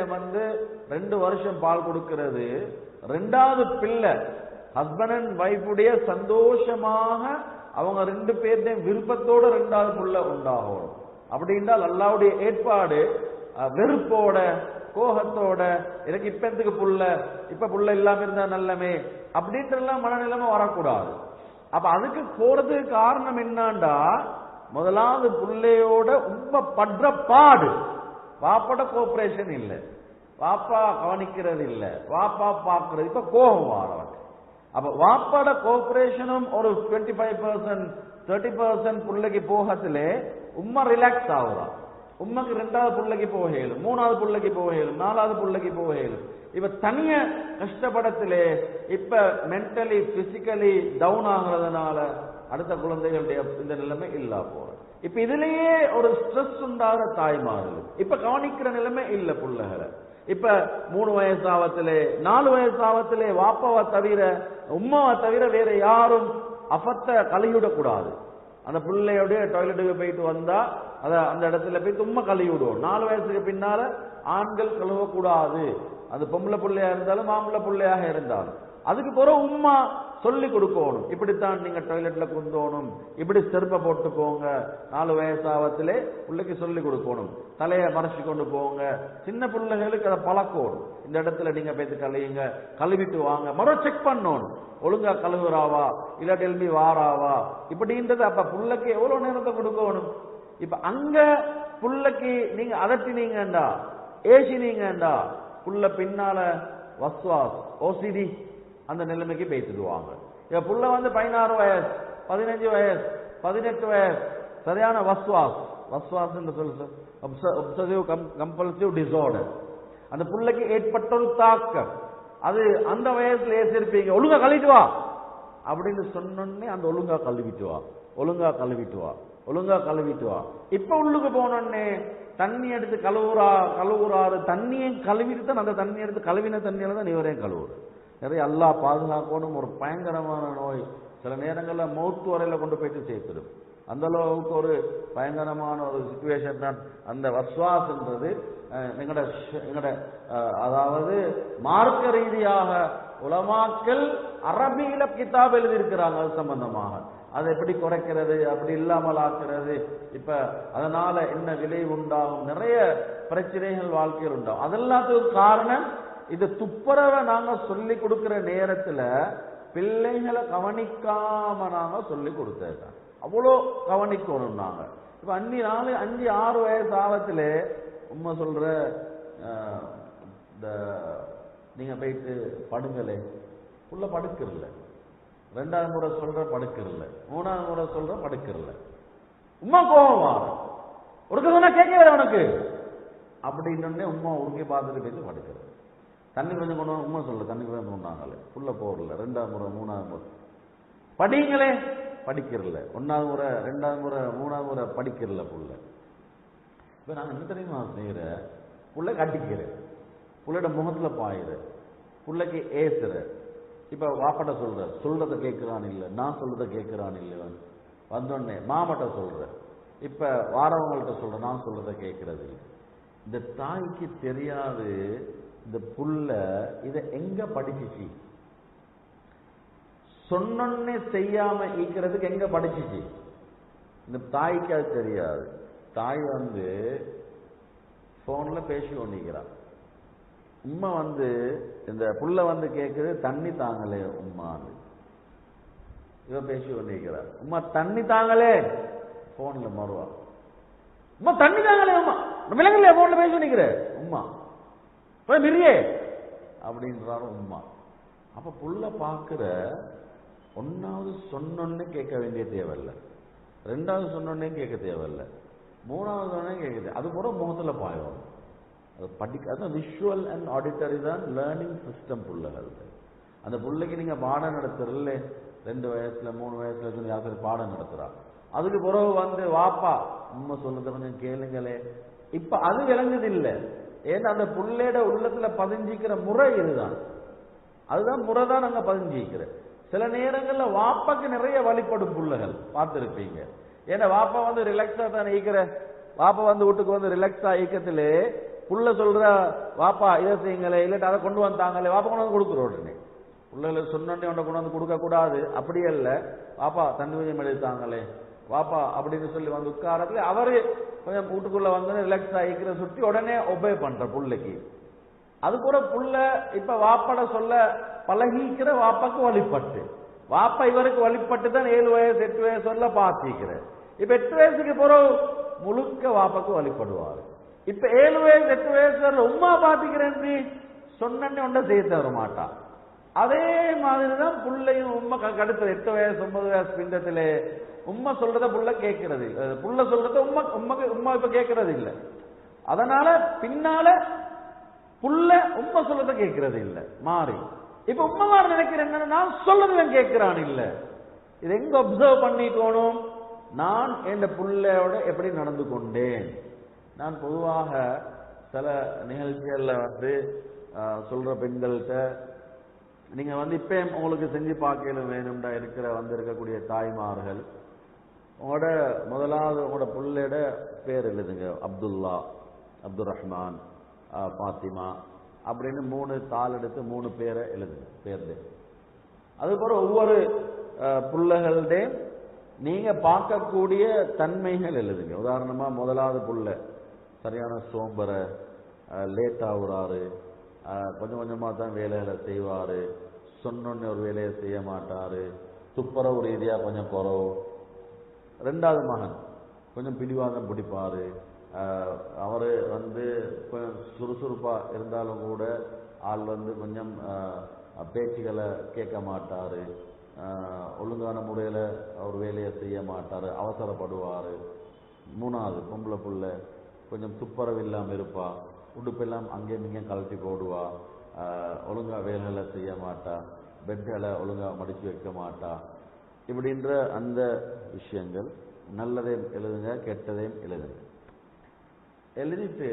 2 வருஷம் பால் கொடுக்கிறது. 2வது பிள்ளை ஹஸ்பண்ட் அண்ட் வைஃபுடைய சந்தோஷமாக அவங்க 2 பேருடைய விருப்பத்தோட 2வது புள்ள உண்டாகணும். அப்படின்னா அல்லாஹ்வுடைய ஏற்பாடு வெறுப்போட கோபத்தோட எனக்கு இப்ப எதுக்கு புள்ள, இப்ப புள்ள இல்லாம இருந்தா நல்லமே அப்படின்றலாம் மனநிலைமை வரக்கூடாது. அப்ப அதுக்கு போறதுக்கு காரணம் என்னண்டா, முதலாவது புள்ளையோட உண்மை படுற பாடு. பாப்பாட கோஆபரேஷன் இல்லை, பாப்பா கவனிக்கிறது இல்லை, பாப்பா பார்க்கறது. இப்ப கோபம் வரவன். அப்ப வாப்பாட கோஆபரேஷனும் ஒரு 25% 30% புள்ளைக்கு போகத்திலே உம்மா ரிலாக்ஸ் ஆகுறான். உண்மைக்கு 2வது புள்ளைக்கு போக இயலும், 3வது புள்ளைக்கு போக இயலும், 4வது புள்ளைக்கு போக இயலும். இப்ப தனிய கஷ்டப்படத்திலே இப்ப மென்டலி பிசிக்கலி டவுன் ஆகிறதுனால அடுத்த குழந்தைகளுடைய இந்த நிலைமை இல்லா போற. இப்ப இதுலயே ஒரு ஸ்ட்ரெஸ் உண்டாகிற தாய்மார்கள் இப்ப கவனிக்கிற நிலைமை இல்ல புள்ளைகளை. இப்ப 3 வயசு ஆவத்திலே 4 வயசு ஆவத்திலே வாப்பாவை தவிர உம்மாவை தவிர வேற யாரும் அஃபத்தை கழுவிடக்கூடாது. அந்த பிள்ளையோடைய டாய்லெட்டுக்கு போயிட்டு வந்தா அந்த இடத்துல போயிட்டு உம்மா கழுவி விடுவோம். 4 வயசுக்கு பின்னால ஆண்கள் கழுவக்கூடாது. அது பொம்பளை பிள்ளையா இருந்தாலும் மாம்பளை பிள்ளையாக இருந்தாலும் அதுக்கு பிறகு உம்மா சொல்லி கொடுக்கணும். இப்படித்தான் நீங்க டாய்லெட்ல குந்தோணும், இப்படி செருப்பை போட்டு போங்க. 4 வயசாவத்திலே பிள்ளைக்கு சொல்லி கொடுக்கணும். தலையை மறைச்சு கொண்டு போங்க. சின்ன பிள்ளைகளுக்கு அதை பழக்கணும். இந்த இடத்துல நீங்க போயிட்டு கழுவிங்க, கழுவிட்டு வாங்க, மறு செக் பண்ணணும் ஒழுங்கா கழுவுறாவா இல்லாட்டி எழுப்பி வாராவா இப்படின்றது. அப்ப புள்ளைக்கு எவ்வளவு நேரத்தை கொடுக்கணும். இப்ப அங்க புள்ளைக்கு நீங்க அதட்டினீங்கண்டா ஏசினீங்கண்டா புள்ள பின்னால வஸ்வாஸ் ஓசிடி அந்த நிலைமைக்கு பேசிடுவாங்க. இப்ப புள்ள 16 வயசு 15 வயசு 18 வயசு சரியான வஸ்வாஸ் என்று சொல்லு ஒப்சசிவ் கம்பல்சிவ் டிசார்டர். அந்த புள்ளைக்கு ஏற்பட்ட ஒரு தாக்கம் அது அந்த வயசுல ஏசிருப்பீங்க. ஒழுங்கா கழுவிட்டு வா அப்படின்னு சொன்னோன்னே அந்த ஒழுங்கா கழுவிட்டு வா. இப்ப உள்ளுக்கு போனோடனே தண்ணி எடுத்து கழுவுறாரு. தண்ணியை கழுவிட்டு தான் அந்த தண்ணி எடுத்து கழுவின தண்ணியில தான் இவரையும் கழுவுறாரு. நிறைய அல்லாஹ் பாதுகாக்கணும். ஒரு பயங்கரமான நோய் சில நேரங்கள்ல மௌத்து வரையில கொண்டு போயிட்டு சேர்த்துடும். அந்த அளவுக்கு ஒரு பயங்கரமான ஒரு சிச்சுவேஷன் தான் அந்த வஸ்வாஸ்ன்றது. எங்கட அதாவது மார்க்க ரீதியாக உலமாக்கள் அரபியில கிதாப் எழுதியிருக்கிறாங்க அது சம்பந்தமாக. அதை எப்படி குறைக்கிறது, அப்படி இல்லாமல் ஆக்குறது, இப்ப அதனால என்ன விளைவு உண்டாகும், நிறைய பிரச்சனைகள் வாழ்க்கையில் உண்டாகும். அதெல்லாத்துக்கும் காரணம் இது துப்புரவை நாங்க சொல்லி கொடுக்கிற நேரத்துல பிள்ளைகளை கவனிக்காம நாங்க சொல்லி கொடுத்ததுதான். அவ்வளோ கவனிக்கணும் நாங்க. இப்ப 5-6 வயசு ஆபத்துல உண்மை சொல்ற இந்த நீங்க போயிட்டு படுங்களே புள்ள படுக்கிறல்ல, 2வது முறை சொல்ற படுக்கிறல்ல, 3வது முறை சொல்ற படுக்கிறல்ல, உமா கோபம் வார ஒரு சொன்னா கேட்கல உனக்கு அப்படின்னு உமா உருக்கி பார்த்துட்டு போயிட்டு படுக்கிறது. தண்ணி கொஞ்சம் கொண்டு உண்மை சொல்ல தண்ணி கொஞ்சம் கொண்டாங்களே புள்ள போறல, 2வது முறை 3வது முறை படிங்களே படிக்கிறல, 1வது முறை 2வது முறை 3வது முறை படிக்கிறல புள்ள. இப்ப நான் என்ன தெரியுமா செய்யற, புள்ள கட்டிக்கிறேன், புள்ளையோட முகத்துல பாயிற, புள்ளைக்கு ஏசுற. இப்ப வாப்பட்ட சொல்றத கேட்கிறான் இல்ல, நான் சொல்றத கேட்கிறான் இல்ல, வந்தோடனே மாமட்ட சொல்ற, இப்ப வாரவங்கள்ட்ட சொல்ற, நான் சொல்றத கேட்கறது இல்லை. இந்த தாய்க்கு தெரியாது இந்த புள்ள இத எங்க படிச்சுச்சு, சொன்னே செய்யாம ஈக்கிறதுக்கு எங்க படிச்சுச்சு. இந்த தாய்க்கு அது தெரியாது. தாய் போன்ல பேசி கொண்டிருக்கிறான். உம்மா இந்த புள்ள கேக்குது தண்ணி தாங்களே உம்மா, இவ பேசி கொண்டிருக்கிறார். உம்மா தண்ணி தாங்களே போன்ல மறுவா, உம்மா தண்ணி தாங்களே உம்மா விலங்கலையா போன்ல பேசி கொண்டிருக்கிற உம்மா மிரியே அப்படின்றாரு உம்மா. அப்ப புள்ள பாக்குற 1வது சொன்னோன்னே கேட்க வேண்டிய தேவையில்லை, 2வது சொன்னோன்னே கேட்க தேவையில்லை, 3வது சொன்னே கேட்குது. அது கூட முகத்துல பாயும். அது படிக்க விஷுவல் அண்ட் ஆடிட்டரி தான் லேர்னிங் சிஸ்டம் புள்ளைகள். அந்த புள்ளைக்கு நீங்க பாடம் நடத்துறல 2 வயசுல 3 வயசுல யாரு பாடம் நடத்துறா, அதுக்கு பிறகு வாப்பா உண்மை சொல்லுறது கொஞ்சம் கேளுங்களே. இப்ப அது விளங்குது இல்ல, ஏன்னா அந்த புள்ளையோட உள்ளத்துல பதிஞ்சிக்கிற முறை இதுதான். அதுதான் முறை தான் நாங்க பதிஞ்சிக்கிறேன். சில நேரங்கள்ல வாப்பாக்கு நிறைய வழிபடும் புள்ளைகள் பார்த்திருப்பீங்க. ஏன்னா வாப்பா ரிலாக்ஸா தான் ஈக்கிற, வாப்பா வீட்டுக்கு ரிலாக்ஸா ஈக்கத்திலே புள்ள சொல்ற வாப்பா இதை செய்யுங்களே இல்லாட்டி அதை கொண்டு வந்தாங்களே, வாப்பா கொண்டு கொடுக்குற உடனே பிள்ளைகளை சொன்னே கொண்டு கொடுக்க கூடாது. அப்படியே இல்ல, வாப்பா தண்ணி கொஞ்சம் எடுத்தாங்களே வாப்பா அப்படின்னு சொல்லி உட்காரத்துல அவரு கொஞ்சம் வீட்டுக்குள்ள ரிலாக்ஸ் ஆகிக்கிற சுற்றி உடனே ஒபே பண்ற புள்ளைக்கு. அது கூட புள்ள இப்ப வாப்பாட சொல்ல பழகிக்கிற வாப்பாக்கு வழிபட்டு, வாப்பா இவருக்கு வழிபட்டு தான் 7 வயசு 8 வயசு வரல பாத்திக்கிற. இப்ப 8 வயசுக்கு பிறகு முழுக்க வாப்பாக்கு வழிபடுவாரு. இப்ப 7 வயசு 8 வயசு வரல உம்மா பாத்திக்கிறேன் சொன்னே ஒன்றை செய்ய தர மாட்டா. அதே மாதிரிதான் புள்ளையும் உம்மா அடுத்த 8 வயசு 9 வயசு பிண்டத்திலே உம்மா சொல்றத புள்ள கேட்கறது, புள்ள சொல்றத உம்மா இப்ப கேட்கறது இல்ல. அதனால பின்னால புள்ள உம்மா சொல்றத கேட்கறது இல்ல மாறி. இப்ப உம்மமார் நினைக்கிறேன் நான் சொல்றதுல கேட்கிறான் இல்ல. இது எங்க அப்சர்வ் பண்ணிக்கணும், நான் என் பிள்ளையோட எப்படி நடந்து கொண்டேன். நான் பொதுவாக சில நிகழ்ச்சிகள்ல சொல்ற பெண்கள்கிட்ட, நீங்க இப்ப உங்களுக்கு செஞ்சு பார்க்கலும் வேணும்டா இருக்கக்கூடிய தாய்மார்கள், உங்களோட முதலாவது உங்களோட பிள்ளையோட பேர் எழுதுங்க. அப்துல்லா, அப்துல் ரஹ்மான், பாத்திமா அப்படின்னு 3 தாள் எடுத்து 3 பேரை எழுதுங்க பேர்ல. அதுபோல ஒவ்வொரு பிள்ளைகளுடைய நீங்க பார்க்கக்கூடிய தன்மைகள் எழுதுங்க. உதாரணமா முதலாவது புள்ள சரியான சோம்பரை, லேட் ஆகுறாரு, கொஞ்சம் கொஞ்சமா தான் வேலைகளை செய்வாரு, சொன்னொன்னு ஒரு வேலையை செய்ய மாட்டாரு, துப்புரவு ரீதியா கொஞ்சம் குறவு. 2வது மகன் கொஞ்சம் பிடிவாதம் பிடிப்பாரு, அவரு கொஞ்சம் சுறுசுறுப்பா இருந்தாலும் கூட ஆள் கொஞ்சம் பேச்சுகளை கேட்க மாட்டாரு, ஒழுங்கான முறையில அவர் வேலையை செய்ய மாட்டாரு, அவசரப்படுவாரு. 3வது பொம்பளை புள்ள கொஞ்சம் துப்புரவு இல்லாம இருப்பா, உடுப்பெல்லாம் அங்கேயும் இங்கேயும் கழட்டி போடுவா, ஒழுங்கா வேலைகளை செய்ய மாட்டா, பெட்களை ஒழுங்கா மடிச்சு வைக்க மாட்டா. இப்படின்ற அந்த விஷயங்கள் நல்லதையும் எழுதுங்க, கெட்டதையும் எழுதுங்க. எழுதிட்டு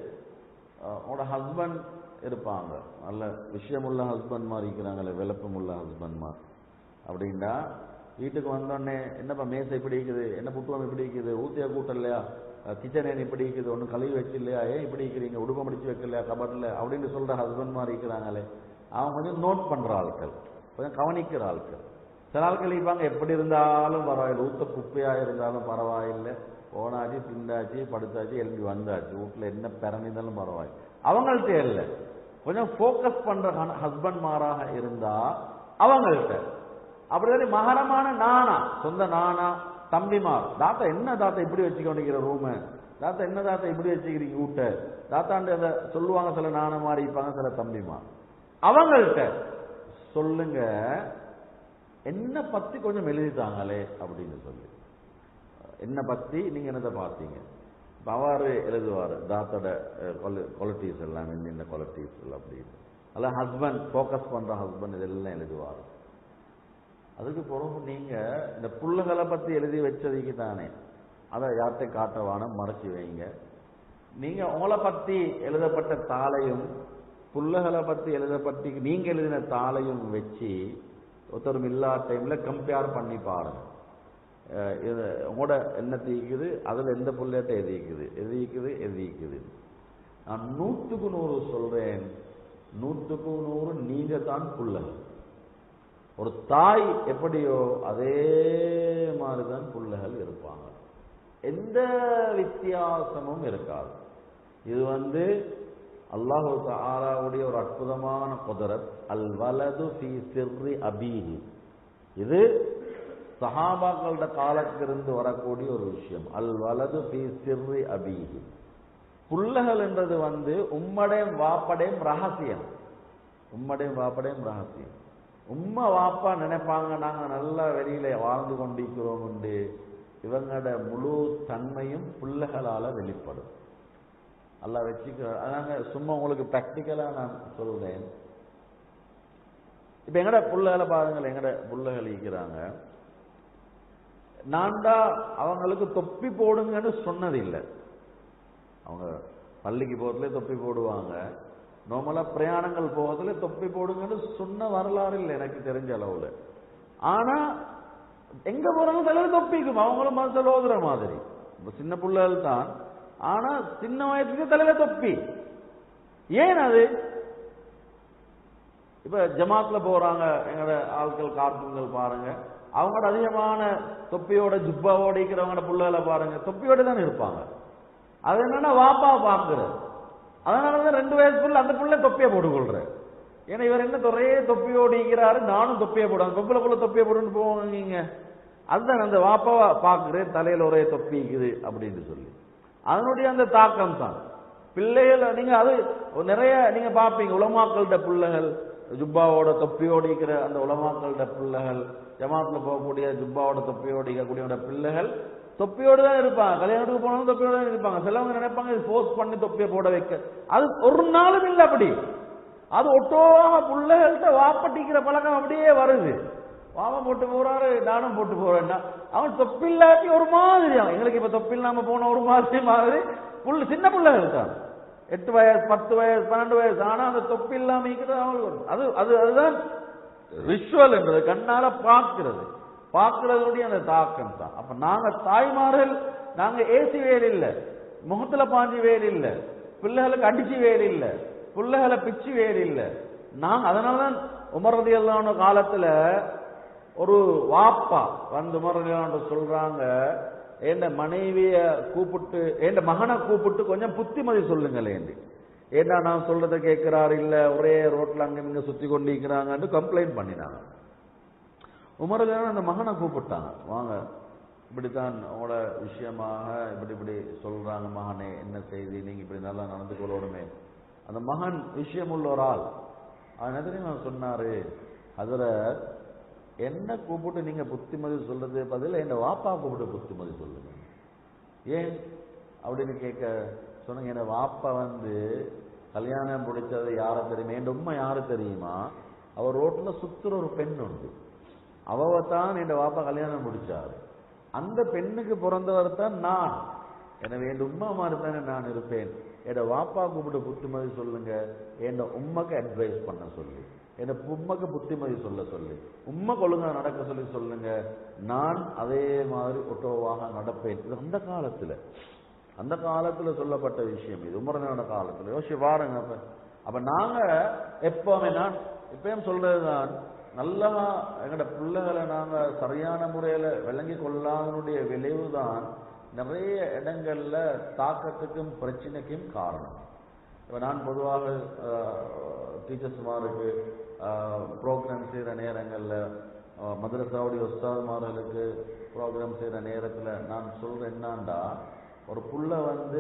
உங்களோட ஹஸ்பண்ட் இருப்பாங்க, நல்ல விஷயமுள்ள ஹஸ்பண்ட் மாதிரி இருக்கிறாங்களே, விளப்பமுள்ள ஹஸ்பண்ட் மாதிரி. அப்படின்னா வீட்டுக்கு வந்தோடனே, என்னப்பா மேசை இப்படி இருக்குது, என்ன புட்டுவம் இப்படி இருக்குது, ஊத்தியா கூட்டலையா, கிச்சன் ஏன் இப்படி இருக்குது, ஒன்றும் கழுவி வச்சு இல்லையா, ஏன் இப்படி இருக்கிறீங்க, உடுப்ப முடிச்சு வைக்கலையா கபட்ல அப்படின்னு சொல்ற ஹஸ்பண்ட் மாதிரி இருக்கிறாங்களே, அவங்க கொஞ்சம் நோட் பண்ற ஆட்கள், கொஞ்சம் கவனிக்கிற ஆட்கள். சில ஆட்கள் இருப்பாங்க, எப்படி இருந்தாலும் பரவாயில்லை, ஊத்த குப்பையா இருந்தாலும் பரவாயில்லை, போனாச்சு திண்டாச்சு படுத்தாச்சு எழுப்பி வந்தாச்சு, வீட்டுல என்ன பிறந்தாலும் பரவாயில்லை, அவங்கள்ட்ட இல்லை. கொஞ்சம் போக்கஸ் பண்ற ஹஸ்பண்ட் மாராக இருந்தா அவங்கள்ட்ட. அப்படி மகரமான நானா, சொந்த நானா, தம்பிமார், தாத்தா என்ன தாத்தா இப்படி வச்சுக்கொண்டிருக்கிற ரூமு, தாத்தா என்ன தாத்தா இப்படி வச்சுக்கிறீங்க வீட்ட, தாத்தாண்டு அதை சொல்லுவாங்க. சில நான மாதிரி இருப்பாங்க, சில தம்பிமார். அவங்கள்ட்ட சொல்லுங்க, என்ன பத்தி கொஞ்சம் எழுதிட்டாங்களே அப்படின்னு சொல்லி, என்ன பத்தி நீங்க என்னதை பார்த்தீங்க. அவரு எழுதுவாரு தாத்தோட குவாலிட்டிஸ் எல்லாம், என்ன குவாலிட்டிஸ் எல்லாம் அப்படின்னு. அல்ல ஹஸ்பண்ட் போக்கஸ் பண்ற ஹஸ்பண்ட் இதெல்லாம் எழுதுவாரு. அதுக்கு பிறகு நீங்க இந்த புள்ளைகளை பத்தி எழுதி வச்சதுக்கு தானே, அதை யார்கிட்ட காட்டவான மறைச்சு வைங்க. நீங்க உங்களை பத்தி எழுதப்பட்ட தாளையும் புள்ளைகளை பத்தி எழுதப்பட்டு நீங்க எழுதின தாளையும் வச்சு ஒருத்தரும் இல்லா டைம்ல கம்பேர் பண்ணி பாருங்க. உங்களோட என்ன தீக்குது, அதுல எந்த புள்ளையிட்ட எதிக்குது. நான் 100க்கு 100 சொல்றேன், 100க்கு 100 நீங்க தான் புள்ளைகள். ஒரு தாய் எப்படியோ அதே மாதிரிதான் புள்ளைகள் இருப்பாங்க, எந்த வித்தியாசமும் இருக்காது. இது அல்லாஹு தஆலாவுடைய ஒரு அற்புதமான குதரத். அல் வலது ஃபீ சிர்ரி அபீஹி, இது சஹாபாக்களோட காலத்திலிருந்து வரக்கூடிய ஒரு விஷயம். அல் வலது ஃபீ சிர்ரி அபீஹி, புள்ளைகள் என்றது உம்மடையும் வாப்படையும் ரகசியம். உம்மா வாப்பா நினைப்பாங்க நாங்க நல்லா வெளியில வாழ்ந்து கொண்டிருக்கிறோம் என்று, இவங்களோட முழு தன்மையும் புள்ளைகளால வெளிப்படும். அல்லாஹ் வச்சுக்கிறார். அதாங்க சும்மா உங்களுக்கு பிராக்டிக்கலா நான் சொல்றேன். இப்ப எங்கட புள்ளைகளை பாருங்கள், எங்கட புள்ளைகள் இருக்கிறாங்க, நான்டா அவங்களுக்கு தொப்பி போடுங்கன்னு சொன்னதில்லை. அவங்க பள்ளிக்கு போறதுல தொப்பி போடுவாங்க, நார்மலா பிரயாணங்கள் போவதில் தொப்பி போடுங்கன்னு சொன்ன வரலாறு இல்லை எனக்கு தெரிஞ்ச அளவுல. ஆனா எங்க போறாலும் தலைவர் தொப்பிக்கும், அவங்களும் மனசில் ஓதுற மாதிரி சின்ன பிள்ளைகள் தான். ஆனா சின்ன வயசுக்கு தலையில தொப்பி. ஏன் அது? இப்ப ஜமாத்ல போறாங்க எங்களோட ஆட்கள், கார்ட்டூன்கள் பாருங்க, அவங்களோட அதிகமான தொப்பியோட ஜுப்பாவோட இருக்கிறவங்களோட பிள்ளைகளை பாருங்க, தொப்பியோட தான் இருப்பாங்க. அது என்னன்னா வாப்பா பாக்குறது. அதனாலதான் 2 வயசுக்குள்ள அந்த பிள்ளை தொப்பியை போட்டுக்கொள்ற. ஏன்னா இவர் என்ன ஒரே தொப்பியோடு இருக்கிறாரு, நானும் தொப்பியை போடுவாங்க, பொம்பளை புள்ள தொப்பியை போட்டுன்னு போவாங்க. அதுதான் அந்த வாப்பாவை பாக்குறேன், தலையில ஒரே தொப்பி இருக்குது அப்படின்னு சொல்லி. அதனுடைய அந்த தாக்கம் தான் பிள்ளைகள். நீங்க அது நிறைய நீங்க பாப்பீங்க, உலமாக்களோட பிள்ளைகள் ஜுப்பாவோட தொப்பியோடு இருக்கிற அந்த உலமாக்களோட பிள்ளைகள், ஜமாத்துல போகக்கூடிய ஜுப்பாவோட தொப்பியோடு இருக்கக்கூடிய பிள்ளைகள் தொப்பியோடு தான் இருப்பாங்க. கல்யாணத்துக்கு போனாலும் தொப்பியோடு தான் இருப்பாங்க. சிலவங்க நினைப்பாங்க இது போஸ்ட் பண்ணி தொப்பியை போட வைக்க, அது ஒரு நாளும் இல்லை. அப்படி அது ஒட்டோக பிள்ளைகள்கிட்ட வாப்பட்டிக்கிற பழக்கம் அப்படியே வருது. அவன் போட்டு போறாரு, நானும் போட்டு போறேன்னா அவன் தொப்பில்லாட்டி ஒரு மாதிரி. எங்களுக்கு இப்ப தொப்பில்லாம போன ஒரு மாதிரி புள்ள சின்ன பிள்ளைகள் தான், 8 வயசு 10 வயசு 12 வயசு. ஆனா அந்த தொப்பி இல்லாம அதுதான் விஷுவல் என்றது, கண்ணால பார்க்கிறதுடைய அந்த தாக்கம் தான். அப்ப நாங்க தாய்மார்கள், நாங்க ஏசி வேல் இல்ல, முகத்துல பாஞ்சி வேல் இல்ல, பிள்ளைகளுக்கு அடிச்சு வேல் இல்ல, பிள்ளைகளை பிச்சு வேல் இல்ல. நாங்க அதனாலதான் உமர் ரலியல்லாஹு அன்ஹு காலத்துல ஒரு வாப்பா வந்து உமர் ரலியல்லாஹு அன்ஹு சொல்றாங்க, என் மனைவிய கூப்பிட்டு என் மகனை கூப்பிட்டு கொஞ்சம் புத்திமதி சொல்லுங்களேன். ஏன்னா நான் சொல்றதை கேட்கிறாரு இல்ல, ஒரே ரோட்ல அங்க இங்க சுத்தி கொண்டிருக்கிறாங்கன்னு கம்ப்ளைண்ட் பண்ணினாங்க. உமர் ரலியல்லாஹு அன்ஹு அந்த மகனை கூப்பிட்டாங்க, வாங்க இப்படித்தான் உங்களோட விஷயமாக இப்படி சொல்றாங்க மகனே, என்ன செய்தி, நீங்க இப்படி நல்லா நடந்து கொள்ளணுமே. அந்த மகன் விஷயம் உள்ள ஒரு ஆள். அவன் எதிரையும் நான் சொன்னாரு, அதுல என்ன கூப்பிட்டு நீங்க புத்திமதி சொல்றது பதில் என் வாப்பா கூப்பிட்டு புத்திமதி சொல்லுங்க. ஏன் அப்படின்னு கேட்க சொன்னாங்க, என் வாப்பா வந்து கல்யாணம் முடிச்சது யார தெரியுமா, என் உண்மை யாரு தெரியுமா, அவர் ரோட்ல சுத்துற ஒரு பெண் உண்டு, அவதான் என் வாப்பா கல்யாணம் முடிச்சாரு, அந்த பெண்ணுக்கு பிறந்தவர் தான் நான், எனவே என் உம்மா மாதிரி தானே நான் இருப்பேன். என் வாப்பா கூப்பிட்டு புத்திமதி சொல்லுங்க, என் உம்மாக்கு அட்வைஸ் பண்ண சொல்லி, என் உம்மாக்கு புத்திமதி சொல்ல சொல்லி, உம்மா ஒழுங்கா நடக்க சொல்லி சொல்லுங்க, நான் அதே மாதிரி ஒட்டோவாக நடப்பேன். இது அந்த காலத்துல சொல்லப்பட்ட விஷயம், இது உமரனோட காலத்துல. யோசிச்சு பாருங்க. அப்ப நாங்க எப்பவுமே, நான் இப்பயும் சொல்றதுதான், நல்லா எங்கட பிள்ளைகளை நாங்க சரியான முறையில விளங்கி கொள்ளாதனுடைய விளைவுதான் நிறைய இடங்கள்ல தாக்கத்துக்கும் பிரச்சனைக்கும் காரணம். இப்ப நான் பொதுவாக டீச்சர்ஸ்மாருக்கு ப்ரோக்ராம் செய்யற நேரங்கள்ல, மதரசாவுடைய உஸ்தாத்மார்களுக்கு ப்ரோக்ராம் செய்யற நேரத்துல நான் சொல்றேன் என்னண்டா, ஒரு புள்ள வந்து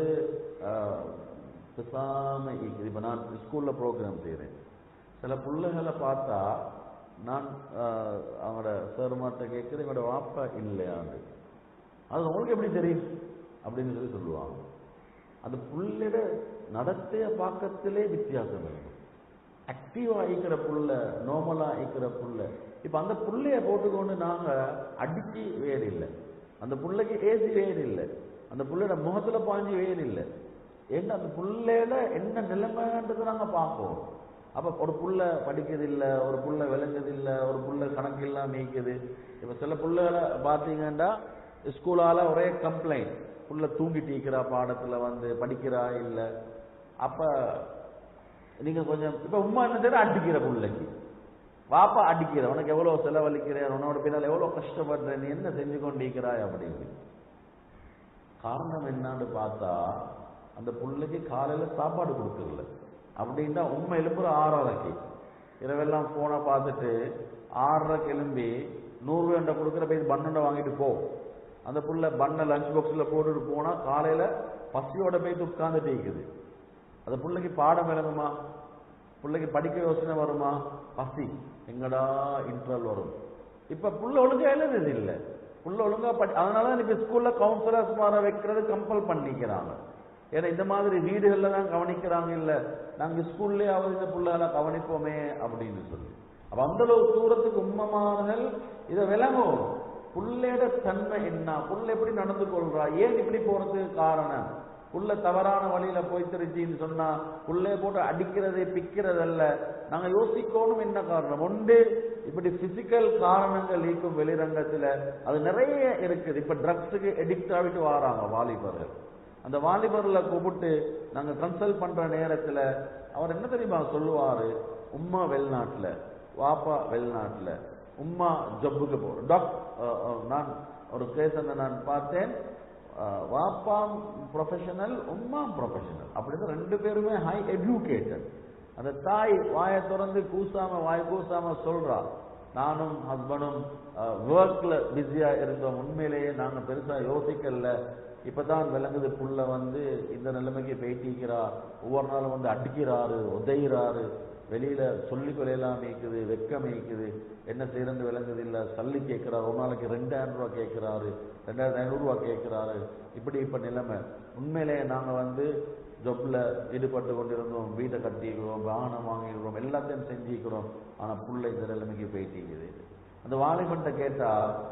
பேசாம இருக்குது. இப்ப நான் ஸ்கூல்ல ப்ரோக்ராம் செய்யறேன், சில பிள்ளைகளை பார்த்தா நான் அவங்களோட சார்மார்ட்ட கேட்கிறேன், என்னோட வாப்பா இல்லையாண்டு, அது உங்களுக்கு எப்படி தெரியும் அப்படின்னு சொல்லுவாங்க. அந்த புள்ளையோட நடத்தைய பார்க்கத்திலே வித்தியாசம் இருக்கும். ஆக்டிவா ஆயிக்கிற புள்ள, நார்மலா ஆயிக்கிற புள்ள. இப்ப அந்த புள்ளைய போட்டுக்கொண்டு நாங்க அடிச்சு வேறு இல்லை, அந்த புள்ளைக்கு ஏசி வேறு இல்லை, அந்த புள்ளையோட முகத்துல பாஞ்சு வேறு இல்லை. ஏன்னா அந்த புள்ளையில என்ன நிலைமைன்றது நாங்க பார்ப்போம். அப்ப ஒரு புள்ள படிக்கிறது இல்லை, ஒரு புள்ள விளங்குது இல்லை, ஒரு புள்ள கணக்கு இல்லாம மேய்க்குது. இப்ப சில புள்ளைகளை பார்த்தீங்கன்னா ஸ்கூலால ஒரே கம்ப்ளைண்ட், புள்ள தூங்கிட்டு இருக்கிறா, பாடத்துல வந்து படிக்கிறா இல்ல. அப்ப நீங்க கொஞ்சம் இப்ப உம்மா என்ன செய்யற, அடிக்கிற புள்ளைக்கு வாப்பா அடிக்கிற, உனக்கு எவ்வளவு செலவழிக்கிறேன், உன்னோட பின்னால் எவ்வளவு கஷ்டப்படுறேன், நீ என்ன செஞ்சு கொண்டிருக்கிறாய் அப்படின்னு. காரணம் என்னன்னு பார்த்தா, அந்த புள்ளைக்கு காலையில சாப்பாடு கொடுக்கல. அப்படின்னா உண்மை எழுப்புற 6:30க்கு, இரவெல்லாம் போனை பார்த்துட்டு 6:30க்கு எழும்பி 100 ரூபாய் கொடுக்குற போய் பன்னெண்டை வாங்கிட்டு போ. அந்த புள்ள பண்ண லஞ்ச் பாக்ஸ்ல போட்டுட்டு போனா காலையில பசியோட போய் உட்கார்ந்துட்டு இருக்குது. அந்த பிள்ளைக்கு பாடம் விளங்குமா, பிள்ளைக்கு படிக்க யோசனை வருமா, பசி எங்கடா இன்டர்வல் வரும். இப்ப புள்ள ஒழுங்கா எழுதுது இல்ல, புள்ள ஒழுங்கா அதனாலதான் இப்ப ஸ்கூல்ல கவுன்சிலர்ஸ் மாற வைக்கிறது கம்பல் பண்ணிக்கிறாங்க. ஏன்னா இந்த மாதிரி வீடுகள்ல தான் கவனிக்கிறாங்க, இல்ல நாங்க ஸ்கூல்லயாவது இந்த புள்ளைகளை கவனிப்போமே அப்படின்னு சொல்லி. அப்ப அந்த அளவு தூரத்துக்கு உம்மமார்கள் இதை விளங்கும். புள்ளையோட தன்மை என்ன, புள்ள எப்படி நடந்து கொள்றா, ஏன் இப்படி போறதுக்கு காரணம், புள்ள தவறான வழியில போய்த்திருச்சின்னு சொன்னா புள்ளைய போட்டு அடிக்கிறதை பிக்கிறதல்ல. நாங்க யோசிக்கணும் என்ன காரணம். ஒன்று இப்படி பிசிக்கல் காரணங்கள் இருக்கும் வெளிரங்கத்துல, அது நிறைய இருக்குது. இப்ப ட்ரக்ஸுக்கு எடிக்ட் ஆகிட்டு வராங்க வாலிபர்கள். அந்த வாலிபர்ல கூப்பிட்டு நாங்க கன்சல்ட் பண்ற நேரத்துல அவர் என்ன தெரியுமா சொல்லுவாரு, உம்மா வெளிநாட்டுல, வாப்பா வெளிநாட்டுல, உம்மா ஜப்புக்கு போறோம். நான் ஒரு கேஸ் நான் பார்த்தேன், வாப்பா ப்ரொஃபஷனல், உம்மா ப்ரொஃபஷனல், அப்படின்னு 2 பேருமே ஹை எஜுகேட்டட். அந்த தாய் வாயை திறந்து வாய் கூசாம சொல்றா, நானும் ஹஸ்பண்டும் ஒர்க்ல பிஸியா இருந்தோம், உண்மையிலேயே நாங்க பெருசா யோசிக்கல, இப்பதான் விளங்குது புள்ள வந்து இந்த நிலைமைக்கு போயிட்டிருக்கிறா, ஒவ்வொரு நாளும் வந்து அடிக்கிறாரு, உதைகிறாரு, வெளியில சொல்லி கொலையெல்லாம் மேய்க்குது, வெக்க மேய்க்குது, என்ன செய்யறது விளங்குது இல்ல, சல்லி கேட்கிறாரு, ஒரு நாளைக்கு 2000 ரூபாய் கேட்கிறாரு, 2500 ரூபாய் கேட்கிறாரு. இப்ப நிலைமை. உண்மையிலே நாங்க வந்து ஜொப்ல ஈடுபட்டு கொண்டிருந்தோம், வீட்டை கட்டிக்கிறோம், வாகனம் வாங்கிக்கிறோம், எல்லாத்தையும் செஞ்சுக்கிறோம், ஆனா புள்ள இந்த நிலைமைக்கு போயிட்டீங்குது. அந்த வாலிபன்ட்ட கேட்டா,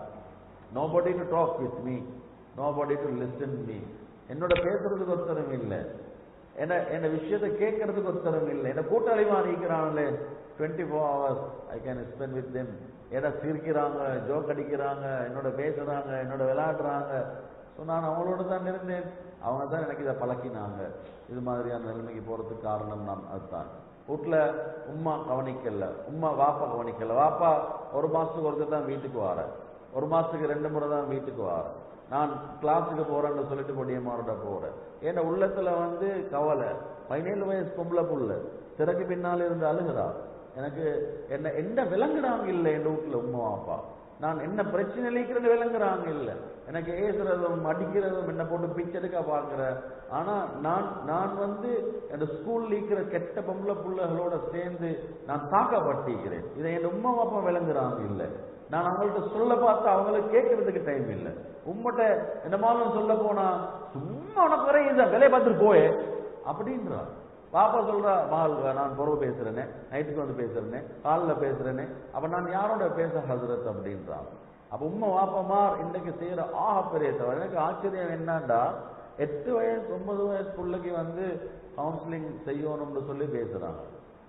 nobody to talk with me, nobody to listen me. என்னோட பேசுறதுக்கு ஒருத்தரும் இல்லை, என்ன விஷயத்தை கேட்கறதுக்கு ஒருத்தரும் இல்லை. என்ன கூட்டாளிமா இருக்கிறாங்களே 24 hours I can spend with them. ஏதா சிரிக்கிறாங்க, ஜோக் அடிக்கிறாங்க, என்னோட பேசுறாங்க, என்னோட விளையாடுறாங்க. ஸோ நான் அவங்களோட தான் இருந்தேன். அவங்க தான் எனக்கு இதை பழக்கினாங்க. இது மாதிரியான நிலைமைக்கு போறதுக்கு காரணம் நான் அதுதான். வீட்டில் உம்மா கவனிக்கல, வாப்பா கவனிக்கல. வாப்பா ஒரு மாசத்துக்கு ஒருத்தர் தான் வீட்டுக்கு வார, ஒரு மாசத்துக்கு 2 முறை தான் வீட்டுக்கு வார. நான் கிளாஸுக்கு போறேன்னு சொல்லிட்டு பொடியம்மாரோட போறேன். ஏன்னா உள்ளத்துல கவலை. 17 வயசு பொம்பளை புள்ள திறக்கு பின்னால் இருந்து அழுகிறா. எனக்கு என்ன விளங்குறாங்க இல்லை என் வீட்டுல உம்மா வாப்பா. நான் என்ன பிரச்சனை இருக்கிறது விளங்குறாங்க இல்லை. எனக்கு ஏசுறதும் அடிக்கிறதும் என்ன போட்டு பிச்செடுக்க பார்க்கிறேன். ஆனா நான் என் ஸ்கூல்ல இருக்கிற கெட்ட பொம்பளை புள்ளைகளோட சேர்ந்து நான் தாக்கப்பட்டிருக்கிறேன். இதை என் உம்மா வாப்பா விளங்குறாங்க இல்லை. நான் அவங்கள்ட்ட சொல்ல பார்த்து அவங்களுக்கு கேட்கறதுக்கு டைம் இல்லை. உம்மட்ட என்னமாலும் சொல்ல போனா சும்மா உனக்கு வர இந்த வேலையை பார்த்துட்டு போயே அப்படின்றா. பாப்பா சொல்றா, மகள் நான் பொறவு பேசுறேனே, நைட்டுக்கு பேசுறேனே, காலில் பேசுறேனே, அப்ப நான் யாரோட பேச ஹசரத் அப்படின்றான். அப்ப உம்மா வாப்பமார் இன்றைக்கு செய்யற பெரிய தவிர. எனக்கு ஆச்சரியம் என்னண்டா, 8 வயசு 9 வயசு பிள்ளைக்கு கவுன்சிலிங் செய்யணும்னு சொல்லி பேசுறாங்க.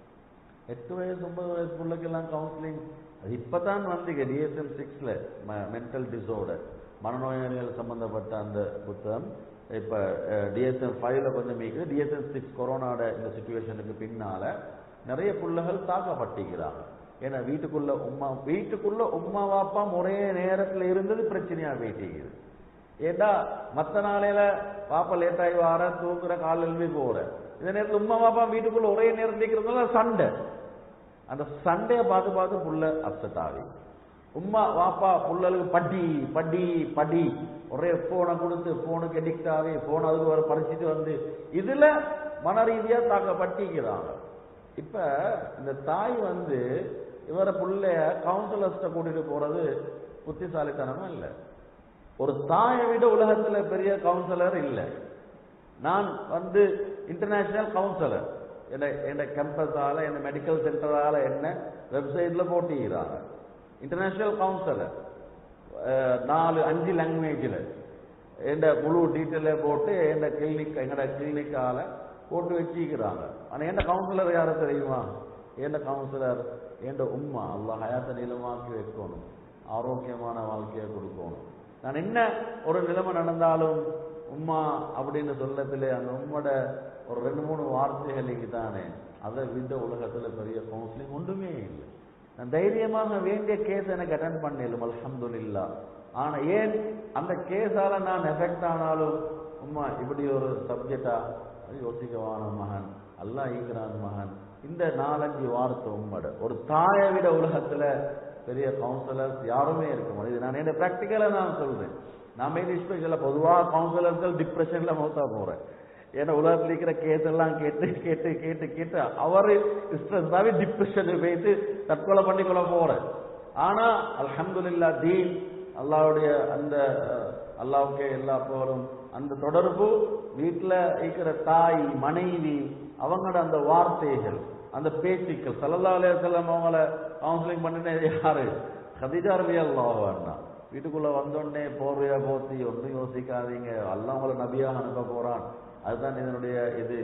8 வயசு 9 வயசு பிள்ளைக்கு எல்லாம் கவுன்சிலிங் அது இப்பதான் DSM 6ல மென்டல் டிசார்டர், மனநோயாளிகள் சம்பந்தப்பட்ட அந்த புத்தகம். இப்ப DSM 5ல கொஞ்சம் மீது DSM 6 கொரோனாட இந்த சிச்சுவேஷனுக்கு பின்னால நிறைய பிள்ளைகள் தாக்கப்பட்டிருக்கிறாங்க. ஏன்னா வீட்டுக்குள்ள உம்மா வாப்பா ஒரே நேரத்துல இருந்தது பிரச்சனையா போயிட்டு. ஏண்டா மற்ற நாளையில பாப்பா லேட்டாகி வார, தூங்குற, கால எழுதி போற. இந்த நேரத்துல உம்மா வாப்பா வீட்டுக்குள்ள ஒரே நேரம் இருக்கிறதுனால சண்டை. அந்த சண்டையை பார்த்து பார்த்து புள்ள அப்செட் ஆகி, உம்மா வாப்பா புள்ளலுக்கு படி ஒரே போனை கொடுத்து போனுக்கு அடிக்ட் ஆகி, போன் அதுக்கு வர பறிச்சுட்டு இதுல மன ரீதியா தாக்கப்பட்டிக்கிறாங்க. இப்ப இந்த தாய் இவர புள்ளைய கவுன்சிலர்ஸ்ட கூட்டிட்டு போறது புத்திசாலித்தனமா இல்ல. ஒரு தாயை விட உலகத்துல பெரிய கவுன்சிலர் இல்லை. நான் இன்டர்நேஷனல் கவுன்சிலர் என்ன கேம்பஸால, என்ன மெடிக்கல் சென்டரால என்ன வெப்சைட்ல போட்டிக்கிறாங்க. இன்டர்நேஷனல் கவுன்சிலர் 4-5 லாங்குவேஜ்ல எந்த முழு டீட்டெயில போட்டு எங்களோட கிளினிக்கால போட்டு வச்சிக்கிறாங்க. ஆனா என்ன கவுன்சிலர் யார தெரியுமா? என்ன கவுன்சிலர் என்ற உம்மா. அல்லாஹ் ஹயாத்தை நீளமாக்கி வைக்கணும், ஆரோக்கியமான வாழ்க்கையை கொடுக்கணும். நான் என்ன ஒரு நிலைமை நடந்தாலும் உம்மா அப்படின்னு சொல்லத்திலே அந்த உம்மோட ஒரு 2-3 வார்த்தைகளுக்கு தானே, அதை விட உலகத்துல பெரிய கவுன்சிலிங் ஒன்றுமே இல்லை. நான் தைரியமாக வேண்டிய கேஸ் எனக்கு அட்டென்ட் பண்ணலும் அல்ஹம்துலில்லாஹ். ஆனா ஏன் அந்த கேஸால நான் எஃபெக்ட் ஆனாலும் உம்மா இப்படி ஒரு சப்ஜெக்டா யோசிக்கவான மகன், அல்லாஹ் ஈக்கிறான் மகன், இந்த 4-5 வார்த்தை உம்மோட ஒரு தாயை விட உலகத்துல பெரிய கவுன்சிலர்ஸ் யாருமே இருக்க முடியாது. நான் என்ன பிராக்டிக்கலா நான் சொல்றேன். நான் ஸ்பெஷலா பொதுவாக கவுன்சிலர்கள் டிப்ரெஷன்ல மௌத்தா போறேன். ஏன்னா உலகத்தில் இருக்கிற கேஸ் எல்லாம் கேட்டு கேட்டு கேட்டு கேட்டு அவரு ஸ்ட்ரெஸ்ஸாவே டிப்ரெஷனுக்கு போயிட்டு தற்கொலை பண்ணிக்கொள்ள போறேன். ஆனா அல்ஹம்துலில்லாஹ் தீன் அல்லாஹ்வுடைய அந்த அல்லாஹ்வுக்கே எல்லா புகழும். அந்த தொடர்பு வீட்டுல இருக்கிற தாய், மனைவி, அவங்களோட அந்த வார்த்தைகள், அந்த பேச்சுக்கள். ஸல்லல்லாஹு அலைஹி வஸல்லம் அவங்கள கவுன்சிலிங் பண்ணினது யாரு? கதீஜா ரலியல்லாஹு அன்ஹா. வீட்டுக்குள்ள வந்தோடனே போர்வையா போத்தி ஒன்றும் யோசிக்காதீங்க, அல்லாஹ் உங்களை நபியாக அனுப்ப போறான், அதுதான் இதனுடைய இது.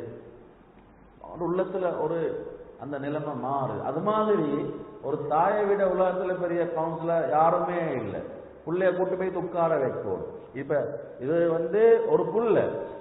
உள்ளத்துல ஒரு அந்த நிலைமை மாறு. அது மாதிரி ஒரு தாயை விட உலகத்துல பெரிய கவுன்சிலர் யாருமே இல்லை. புள்ளைய கூட்டு போய் உட்கார வைக்கும். இப்ப இது ஒரு புள்ள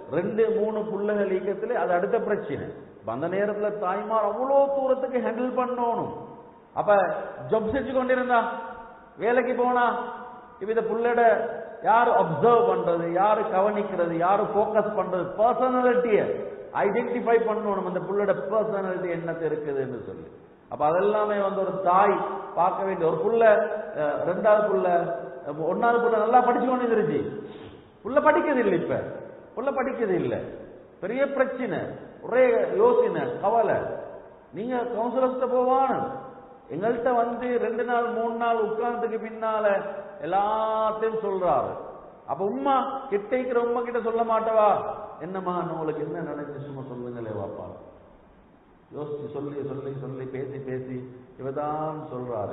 2-3 புள்ளைகள் இயக்கத்துல அது அடுத்த பிரச்சனை. அந்த நேரத்துல தாய்மார் அவ்வளவு தூரத்துக்கு ஹேண்டில் பண்ணணும். அப்ப ஜப் செஞ்சு கொண்டிருந்தா, வேலைக்கு போனா, இப்ப இந்த புள்ளட யாரு அப்சர்வ் பண்றது, யாரு கவனிக்கிறது, யாரு போக்கஸ் பண்றது, பர்சனாலிட்டிய ஐடென்டிஃபை பண்ணணும். அந்த புள்ளோட பர்சனாலிட்டி என்னத்தை இருக்குதுன்னு சொல்லி. அப்ப அதெல்லாமே ஒரு தாய் பார்க்க வேண்டிய. ஒரு புள்ள 2வது புள்ள 1வது புள்ள நல்லா படிச்சு கொண்டு இருந்துச்சு, புள்ள படிக்கிறது இல்லை. இப்ப புள்ள படிக்கிறது இல்லை, பெரிய பிரச்சனை, ஒரே யோசனை, கவலை. நீங்க கவுன்சிலர்ஸ்ட போவான். எங்கள்கிட்ட 2 நாள் 3 நாள் உட்கார்ந்ததுக்கு பின்னால எல்லாத்தையும் சொல்றாரு. அப்ப உம்மா கிட்ட இருக்கிற உம்மா கிட்ட சொல்ல மாட்டவா? என்னம்மா உங்களுக்கு என்ன நினைச்சு சும்மா சொல்லுங்களே வாப்பா. யோசிச்சு சொல்லி சொல்லி சொல்லி பேசி பேசி இவதான் சொல்றாரு.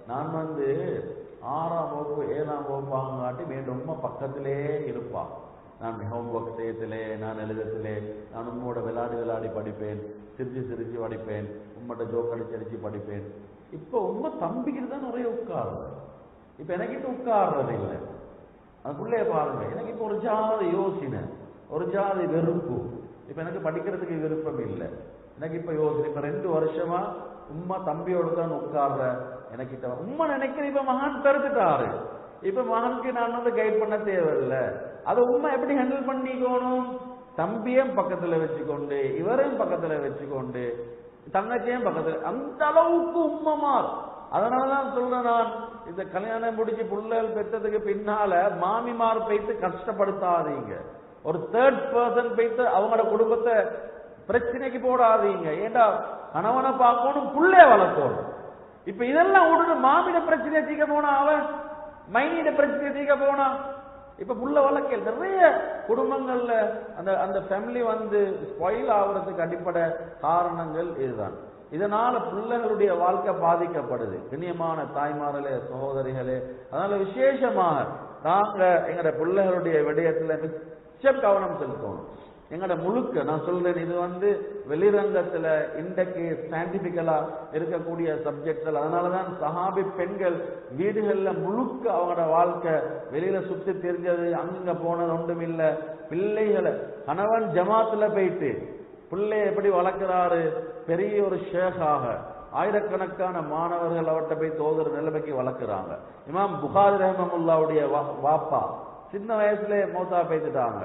நான் வந்து 6ஆம் வகுப்பு 7ஆம் வகுப்பு ஆகாட்டி மீண்டும் உம்மா பக்கத்திலே இருப்பான். நான் ஹோம்ஒர்க் செய்யத்திலே, நான் எழுதத்திலே, நான் உம்மோட விளையாடி படிப்பேன், சிரிச்சு படிப்பேன், உம்மட்ட ஜோக் அடிச்சு படிப்பேன். இப்ப உம்மை தம்பிக்கிட்டு தான் நிறைய உட்காருது. இப்ப எனக்கிட்ட உட்கார்றது இல்லை. அந்த பிள்ளைய பாருங்க, எனக்கு இப்ப ஒரு ஜாதி யோசனை, ஒரு ஜாதி வெறுப்பு. இப்ப எனக்கு படிக்கிறதுக்கு விருப்பம் இல்லை. எனக்கு இப்ப யோசனை, இப்ப 2 வருஷமா உம்மா தம்பியோடு தான் உட்கார்ற. எனக்கிட்ட உம்மா நினைக்கிறேன் இப்ப மகான் பெருத்துட்டாரு. இப்ப மகனுக்கு நான் வந்து கைட் பண்ண தேவையில்லை. அதை உம்மா எப்படி ஹேண்டில் பண்ணிக்கணும்? தம்பியும் பக்கத்துல வச்சுக்கொண்டு, இவரையும் பக்கத்துல வச்சுக்கொண்டு, தங்கச்சியும் பக்கத்துல, அந்த அளவுக்கு உம்மமார். அதனாலதான் சொல்றேன், நான் இந்த கல்யாணம் முடிச்சு புள்ளல் பெற்றதுக்கு பின்னால மாமிமார் போய்த்து கஷ்டப்படுத்தாதீங்க. ஒரு 3rd person போய்த்து அவங்களோட குடும்பத்தை பிரச்சனைக்கு போடாதீங்க. ஏண்டா கணவனை பார்க்கணும், புள்ளைய வளர்க்கணும். இப்ப இதெல்லாம் உடனே மாமிட பிரச்சனை தீக்க போனா, அவன் மைனிட பிரச்சனை தீக்க போனா, இப்ப புள்ள வழக்கில் நிறைய குடும்பங்கள்ல அந்த அந்த ஃபேமிலி வந்து ஸ்பாயில் ஆகுறதுக்கு அடிப்படை காரணங்கள் இதுதான். இதனால பிள்ளைகளுடைய வாழ்க்கை பாதிக்கப்படுது. கண்ணியமான தாய்மார்களே, சகோதரிகளே, அதனால விசேஷமாக நாங்க எங்கட பிள்ளைகளுடைய விடயத்துல மிச்சம் கவனம் செலுத்தணும். எங்கட முழுக்க நான் சொல்றேன், இது வந்து வெளிரங்கத்துல இன்றைக்கு சயின்டிபிக்கலா இருக்கக்கூடிய சப்ஜெக்ட்கள். அதனாலதான் சஹாபி பெண்கள் வீடுகள்ல முழுக்க அவங்களோட வாழ்க்கை வெளியில சுத்தி தெரிஞ்சது, அங்க போனது ஒன்றும் இல்ல. பிள்ளைகளை கணவன் ஜமாத்துல போயிட்டு பிள்ளைய எப்படி வளர்க்கிறாரு, பெரிய ஒரு ஷேகாக ஆயிரக்கணக்கான மாணவர்கள் அவர்கிட்ட போய் தோதுற நிலைமைக்கு வளர்க்கிறாங்க. இமாம் புகாரி ரஹ்மத்துல்லாஹுடைய வாப்பா சின்ன வயசுல மௌத்தா பேசிட்டாங்க.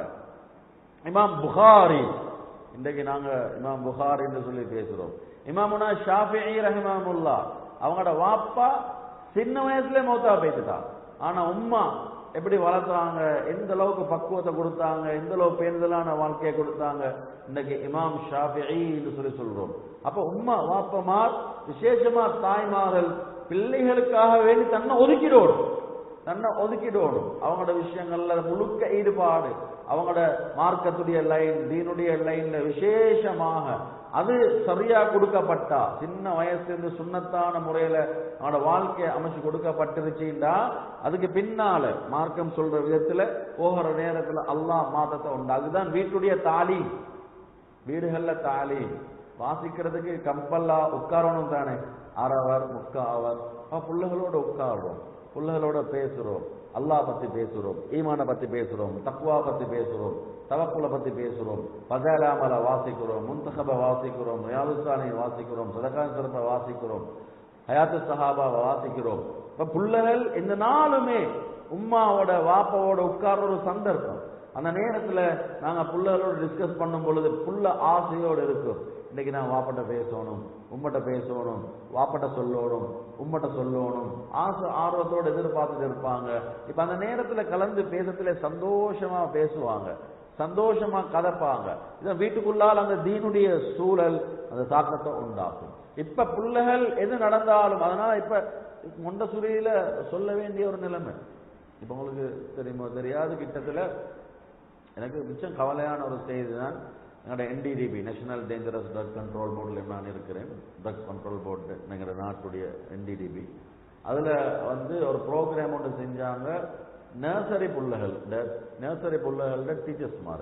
இமாம் புகாரி, இன்றைக்கு நாங்க இமாம் புகாரி என்று சொல்லி பேசுறோம். இமாமுனா ஷாஃபிஈ ரஹ்மத்துல்லாஹ் அவங்களோட வாப்பா சின்ன வயசுல மௌத்தா பேசிட்டாங்க. ஆனா உம்மா எப்படி வளர்த்தாங்க, எந்த அளவுக்கு பக்குவத்தை கொடுத்தாங்க, எந்த அளவுக்கு பேணுதலான வாழ்க்கையை கொடுத்தாங்க. இன்னைக்கு இமாம் ஷாஃபிஈ என்று சொல்லி சொல்றோம். அப்ப உம்மா வாப்பமார், விசேஷமா தாய்மார்கள் பிள்ளைகளுக்காக வேண்டி தன்னை ஒதுக்கிடணும். அவங்களோட விஷயங்கள்ல முழுக்க ஈடுபாடு, அவங்களோட மார்க்கத்துடைய லைன், தீனுடைய லைன்ல விசேஷமாக அது சரியா கொடுக்கப்பட்டா, சின்ன வயசுல சுண்ணத்தான முறையில அவனோட வாழ்க்கையை அமைச்சு கொடுக்கப்பட்டிருச்சுன்னா, அதுக்கு பின்னால மார்க்கம் சொல்ற விதத்துல போகிற நேரத்துல அல்லாஹ் மாற்றத்தை உண்டு. அதுதான் வீட்டுடைய தாலீம். வீடுகள்ல தாலீம் வாசிக்கிறதுக்கு கம்பல்லா உட்காரணும் தானே, 1/2 hour 3/4 hour பிள்ளைகளோட உட்காடுறோம், பிள்ளைகளோட பேசுறோம், அல்லாஹ் பத்தி பேசுறோம், ஈமான பத்தி பேசுறோம், தக்வா பத்தி பேசுறோம், தவக்குல பத்தி பேசுறோம், பஜாலாமல வாசிக்கிறோம், முன்தகப வாசிக்கிறோம், ரியாதுஸ்ஸாலை வாசிக்கிறோம், சதகான் சிறப்பை வாசிக்கிறோம், ஹயாத்து சஹாபாவை வாசிக்கிறோம். இப்ப பிள்ளைகள் இந்த நாளுமே உம்மாவோட வாப்பாவோட உட்கார்ற ஒரு சந்தர்ப்பம். அந்த நேரத்துல நாங்க பிள்ளைகளோட டிஸ்கஸ் பண்ணும் பொழுது புள்ள ஆசையோடு இருக்கும். இன்னைக்கு நான் வாப்பட்ட பேசணும், உம்மட்ட பேசணும், வாப்பட்ட சொல்லணும், உம்மட்ட சொல்லணும், ஆசை ஆர்வத்தோடு எதிர்பார்த்துட்டு இருப்பாங்க. இப்ப அந்த நேரத்துல கலந்து பேசத்துல சந்தோஷமா பேசுவாங்க, சந்தோஷமா கதப்பாங்க. இதான் வீட்டுக்குள்ளால் அந்த தீனுடைய சூழல் அந்த தாக்கத்தை உண்டாக்கும். இப்ப பிள்ளைகள் எது நடந்தாலும், அதனால இப்ப மொண்டசுரியில சொல்ல வேண்டிய ஒரு நிலைமை. இப்ப உங்களுக்கு தெரியுமோ தெரியாது, கிட்டத்துல எனக்கு மிச்சம் கவலையான ஒரு செய்தி தான். எங்களோட NDDB, national dangerous drug control போர்டில் நான் இருக்கிறேன். ட்ரக் கண்ட்ரோல் போர்டு எங்களோட நாட்டுடைய NDDB. அதுல வந்து ஒரு ப்ரோக்ராம் ஒன்று செஞ்சாங்க. நர்சரி புள்ளைகளோட டீச்சர்ஸ் மாறு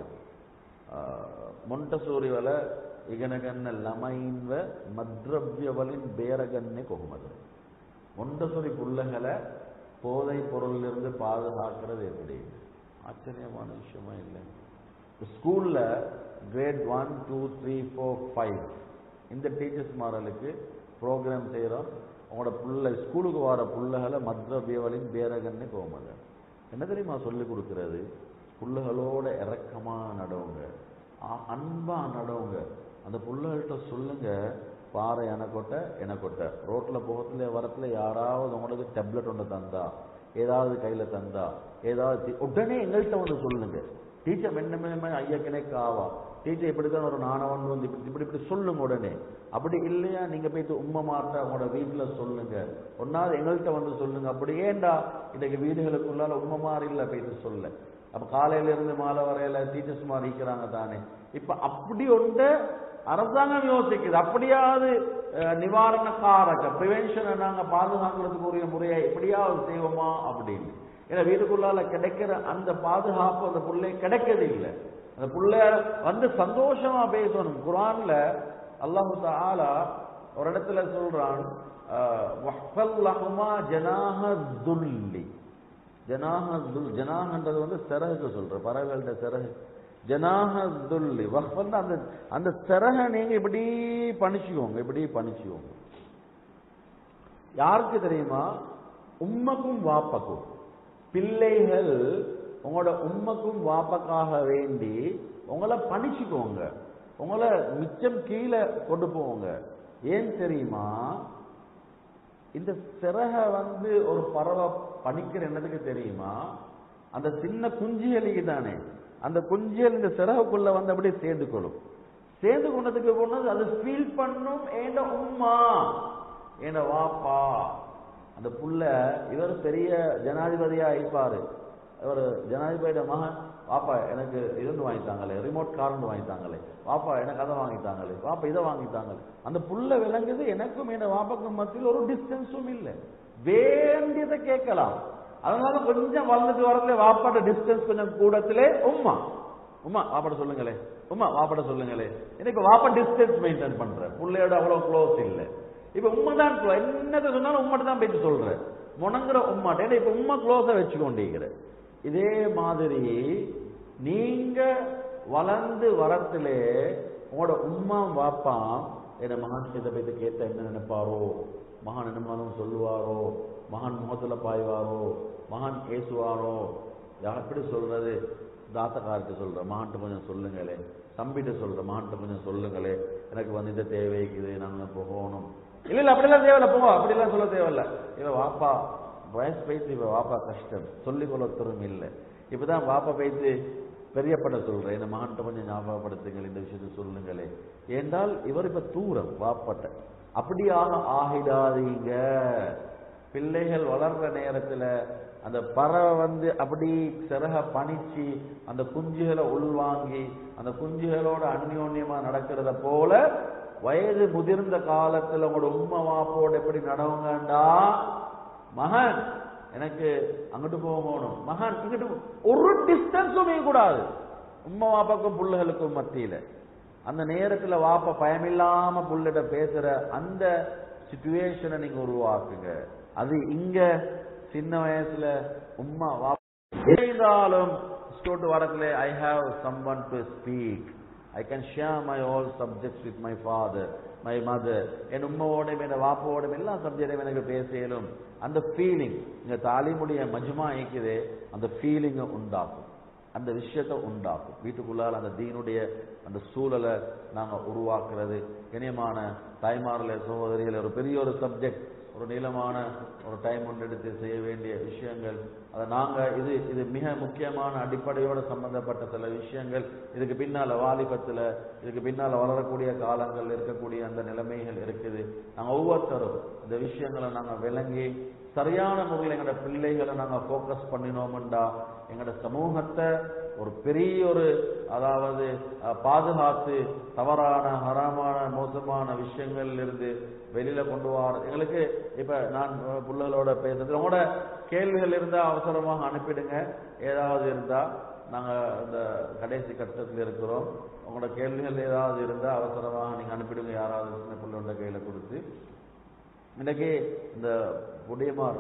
මොන්ටසෝරි වල ඉගෙන ගන්න ළමයින්ව මද්‍රව්‍ය වලින් බේරගන්නේ කොහොමද? මොන්ටසෝරි புள்ளைகளை போதை பொருளிலிருந்து பாதுகாக்கிறது எப்படி? ஆச்சரியமான விஷயமா இல்லை? ஸ்கூல்ல கிரேட் 1, 2, 3, 4, 5 இந்த டீச்சர்ஸ் மார்களுக்கு ப்ரோக்ராம் செய்யறோம். உங்களோட புள்ளை ஸ்கூலுக்கு வர புள்ளைகளை மத்ரவியவலின் பேரகன்னு கோமத என்ன தெரியுமா சொல்லி கொடுக்கிறது? புள்ளைகளோட இறக்கமா நடவுங்க, அன்பா நடவுங்க. அந்த புள்ளைகள்கிட்ட சொல்லுங்க, பாறை எனக்கொட்ட ரோட்ல போகத்துல வரத்துல யாராவது உங்களுக்கு டேப்லெட் ஒன்று தந்தா, ஏதாவது கையில தந்தா, ஏதாவது உடனே எங்கள்கிட்ட வந்து சொல்லுங்க. டீச்சர் மென்னமே ஐயக்கனே காவா, டீச்சர் இப்படித்தான் ஒரு நாணவன் வந்து இப்படி சொல்லுங்க உடனே. அப்படி இல்லையா நீங்க போயிட்டு உம்மை மாட்ட உங்களோட வீட்டுல சொல்லுங்க, ஒன்னாவது எங்கள்கிட்ட வந்து சொல்லுங்க. அப்படி ஏண்டா இன்னைக்கு வீடுகளுக்குள்ளால உம்மை மாறி இல்ல போயிட்டு சொல்ல. அப்ப காலையில இருந்து மாலை வரையில டீச்சர்ஸ் மாறி இருக்கிறாங்க தானே. இப்ப அப்படி ஒன்று அரசாங்கம் யோசிக்குது. அப்படியாவது நிவாரணக்காரக பிரிவென்ஷனை நாங்க பாதுகாக்கிறதுக்கு உரிய முறையை எப்படியாவது செய்வோமா அப்படின்னு. ஏன்னா வீட்டுக்குள்ளால கிடைக்கிற அந்த பாதுகாப்பு அந்த புள்ளை கிடைக்கிறது இல்லை. அந்த புள்ள சந்தோஷமா பேசணும். குர்ஆன்ல அல்லாஹ் தஆலா ஒரு இடத்துல சொல்றான், வஹ்ஃபல்லஹுமா ஜனாஹதுல்லி. ஜனாஹன்றது சிறகுக்கு சொல்ற, பறவைகளோட சிறகு. ஜனாஹதுல்லி வஹ்ஃபல்னா அந்த சிறகை நீங்க இப்படி பணிச்சுக்கோங்க. யாருக்கு தெரியுமா? உம்மக்கும் வாப்பக்கும். பிள்ளைகள் உங்களோட உம்மக்கும் வாப்பக்காக வேண்டி உங்களை பணிச்சுக்கோங்க, உங்களை மிச்சம் கீழே கொண்டு போங்க. ஏன் தெரியுமா? இந்த சிறக ஒரு பறவை பணிக்கிற என்னதுக்கு தெரியுமா? அந்த சின்ன குஞ்சுகளுக்கு தானே. அந்த குஞ்சுகள் இந்த சிறகுக்குள்ள அப்படியே சேர்ந்து கொண்டதுக்கு போனது அது ஃபீல் பண்ணும். ஏண்ட உம்மா, ஏண்ட வாப்பா. அந்த புள்ள இவர் பெரிய ஜனாதிபதியா இருப்பாரு. இவர் ஜனாதிபதியோட மகன், வாப்பா எனக்கு இது வாங்கித்தாங்களே, ரிமோட் கார் வாங்கித்தாங்களே, வாப்பா எனக்கு அதை வாங்கித்தாங்களே, வாப்பா இதை வாங்கித்தாங்களே. அந்த புள்ள விளங்குது எனக்கும் என் வாப்பாக்கும் மத்தியில் ஒரு டிஸ்டன்ஸும் இல்லை. வேண்டியதை கேட்கலாம். அதனால கொஞ்சம் வளர்ந்துட்டு வரல வாப்பாட்ட டிஸ்டன்ஸ் கொஞ்சம் கூடத்திலே உம்மா வாப்பாட்ட சொல்லுங்களே, வாப்பாட்ட சொல்லுங்களே. எனக்கு வாப்பா டிஸ்டன்ஸ் மெயின்டைன் பண்ற, புள்ளையோட அவ்வளவு க்ளோஸ் இல்லை. இப்ப உண்மை தான் என்னத்தை சொன்னாலும் உம்மட்ட தான் போயிட்டு சொல்ற, முணங்குற உம்மாட்ட. இப்ப உம்மா க்ளோஸா வச்சுக்கொண்டிருக்கிற. இதே மாதிரி நீங்க வளர்ந்து வரத்திலே உங்களோட உம்மா வாப்பா என்ன மகான் கிட்ட போயிட்டு கேட்ட என்ன நினைப்பாரோ, மகான் என்னமாலும் சொல்லுவாரோ, மகான் முகத்துல பாய்வாரோ, மகான் பேசுவாரோ. எப்படி சொல்றது? தாத்தக்காருக்கு சொல்ற, மகான்ட்டு கொஞ்சம் சொல்லுங்களே. தம்பிட்டு சொல்ற, மகான்ட்டு கொஞ்சம் சொல்லுங்களே, எனக்கு இந்த தேவைக்குது, நாங்க போகணும். இல்ல அப்படிலாம் தேவையில்ல, போங்க அப்படிலாம் சொல்ல தேவையில்ல. இவ வாப்பா வயசு பேசி, இவ வாப்பா கஷ்டம் சொல்லிக் கொள்ளத்தரும் இல்லை. இப்பதான் வாப்பா பேசி பெரியப்பட சொல்றேன், இந்த மகன்கிட்ட கொஞ்சம் ஞாபகப்படுத்துங்கள், இந்த விஷயத்தை சொல்லுங்களே. ஏண்டால் இவர் இப்ப தூரம் வாப்பட்ட. அப்படியாக ஆகிடாதீங்க. பிள்ளைகள் வளர்ற நேரத்துல அந்த பறவை அப்படி சிறக பணிச்சு அந்த குஞ்சுகளை உள்வாங்கி அந்த குஞ்சுகளோட அந்யோன்யமா நடக்கிறத போல வயது முதிர்ந்த காலத்துல உங்களோட உம்மா வாப்போட எப்படி நடவுங்கண்டா, மகன் எனக்கு அங்கிட்டு போகணும், மகன் இங்கிட்டு, ஒரு டிஸ்டன்ஸுமே கூடாது உம்மா வாப்பாக்கும் புள்ளைகளுக்கும் மத்தியில. அந்த நேரத்துல வாப்பா பயமில்லாம புள்ளிட பேசுற அந்த சிச்சுவேஷனை நீங்க உருவாக்குங்க. அது இங்க சின்ன வயசுல உம்மா வாப்பாலும் வரத்துல I have someone to speak, I can share my all subjects with my father, my mother. என் உம்மாவோடையும் என் வாப்பாவோடையும் எல்லா சப்ஜெக்டையும் எனக்கு பேசலும். அந்த ஃபீலிங் இங்க தாலிமுடைய மஜ்மா இருக்குது, அந்த ஃபீலிங்கை உண்டாக்கும், அந்த விஷயத்தை உண்டாக்கும். வீட்டுக்குள்ளால் அந்த தீனுடைய அந்த சூழலை நாங்க உருவாக்குறது. இனியமான தாய்மார்களே, சகோதரிகள், ஒரு பெரிய ஒரு சப்ஜெக்ட், ஒரு நீளமான ஒரு டைம் ஒன்று எடுத்து செய்ய வேண்டிய விஷயங்கள். அதை நாங்க இது மிக முக்கியமான அடிப்படையோடு சம்பந்தப்பட்ட சில விஷயங்கள். இதுக்கு பின்னால வாலிபத்துல, இதுக்கு பின்னால வளரக்கூடிய காலங்கள் இருக்கக்கூடிய அந்த நிலைமைகள் இருக்குது. நாங்க ஒவ்வொருத்தரும் இந்த விஷயங்களை நாங்க விளங்கி சரியான முறையில் எங்களோட பிள்ளைகளை நாங்க போக்கஸ் பண்ணினோம்டா எங்களோட சமூகத்தை ஒரு பெரிய ஒரு அதாவது பாதுகாத்து தவறான ஹராமான மோசமான விஷயங்கள்ல இருந்து வெளியில கொண்டு வர எங்களுக்கு. இப்ப நான் பிள்ளைகளோட பேசுறது, உங்களோட கேள்விகள் இருந்தா அவசரமாக அனுப்பிடுங்க. ஏதாவது இருந்தா நாங்க இந்த கடைசி கட்டத்தில் இருக்கிறோம். உங்களோட கேள்விகள் ஏதாவது இருந்தா அவசரமாக நீங்க அனுப்பிடுங்க. யாராவது சின்ன பிள்ளையோட கையில கொடுத்து. இன்னைக்கு இந்த புடியமார்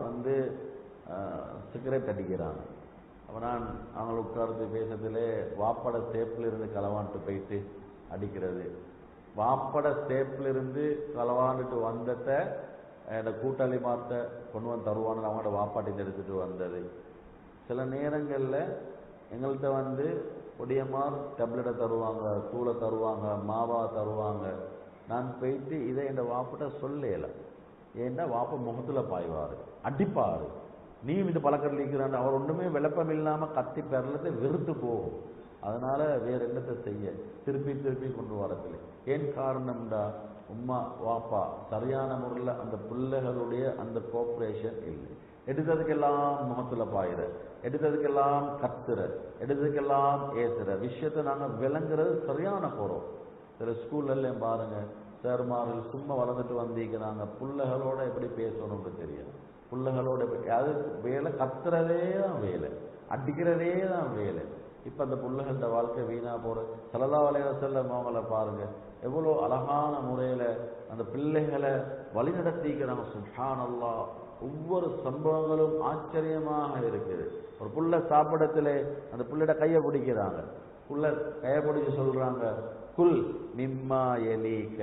சிகரெட் அடிக்கிறாங்க. அப்ப நான் அவங்களை உட்கார்ந்து பேசுறதுல வாப்பட ஸ்டேப்ல இருந்து களவான்ட்டு போயிட்டு அடிக்கிறது, வாப்பட ஸ்டேப்ல இருந்து களவாண்டுட்டு வந்தத என்னோட கூட்டாளி மாத்த கொண்டு வந்து தருவான்னு அவங்களோட வாப்பாட்டில் எடுத்துட்டு வந்தது. சில நேரங்கள்ல எங்கள்கிட்ட பொடியமார் டேப்லெட்டை தருவாங்க, தூளை தருவாங்க, மாவா தருவாங்க. நான் போயிட்டு இதை என் வாப்பிட்ட சொல்லல. ஏன்னா வாப்ப முகத்துல பாய்வாரு, அடிப்பாரு. நீயும் இந்த பழக்கத்தில் இருக்கிறான். அவர் ஒண்ணுமே விளப்பம் இல்லாம கத்தி பெறலத்தை வெறுத்து போகும். அதனால வேற என்னத்தை செய்ய, திருப்பி கொண்டு வரதில்லை. ஏன் காரணம்டா, உம்மா வாப்பா சரியான முறையில் அந்த பிள்ளைகளுடைய அந்த கோஆபரேஷன் இல்லை. எடுத்ததுக்கெல்லாம் முகத்துல பாயிற, எடுத்ததுக்கெல்லாம் கத்துற, எடுத்ததுக்கெல்லாம் ஏசுற விஷயத்தை நாங்க விளங்குறது சரியான போறோம். சில ஸ்கூல்ல பாருங்க, சேர்மார்கள் சும்மா வளர்ந்துட்டு வந்திருக்கிறாங்க, புள்ளைகளோட எப்படி பேசணும்னு தெரியும். புள்ளைகளோட அது வேலை கத்துறதே தான் வேலை, அடிக்கிறதே தான் வேலை. இப்ப அந்த புள்ளைகளோட வாழ்க்கை வீணா போற. ஸல்லல்லாஹு அலைஹி வஸல்லம் அவங்கள பாருங்க, எவ்வளோ அழகான முறையில அந்த பிள்ளைகளை வழிநடத்திக்கிறாங்க. சுப்ஹானல்லாஹ், ஒவ்வொரு சம்பவங்களும் ஆச்சரியமாக இருக்குது. ஒரு புள்ள சாப்பிடத்துல அந்த புள்ளையோட கையை பிடிக்கிறாங்க, புள்ள கையை பிடிச்சு சொல்றாங்க, குல் மிம்மா எலீக,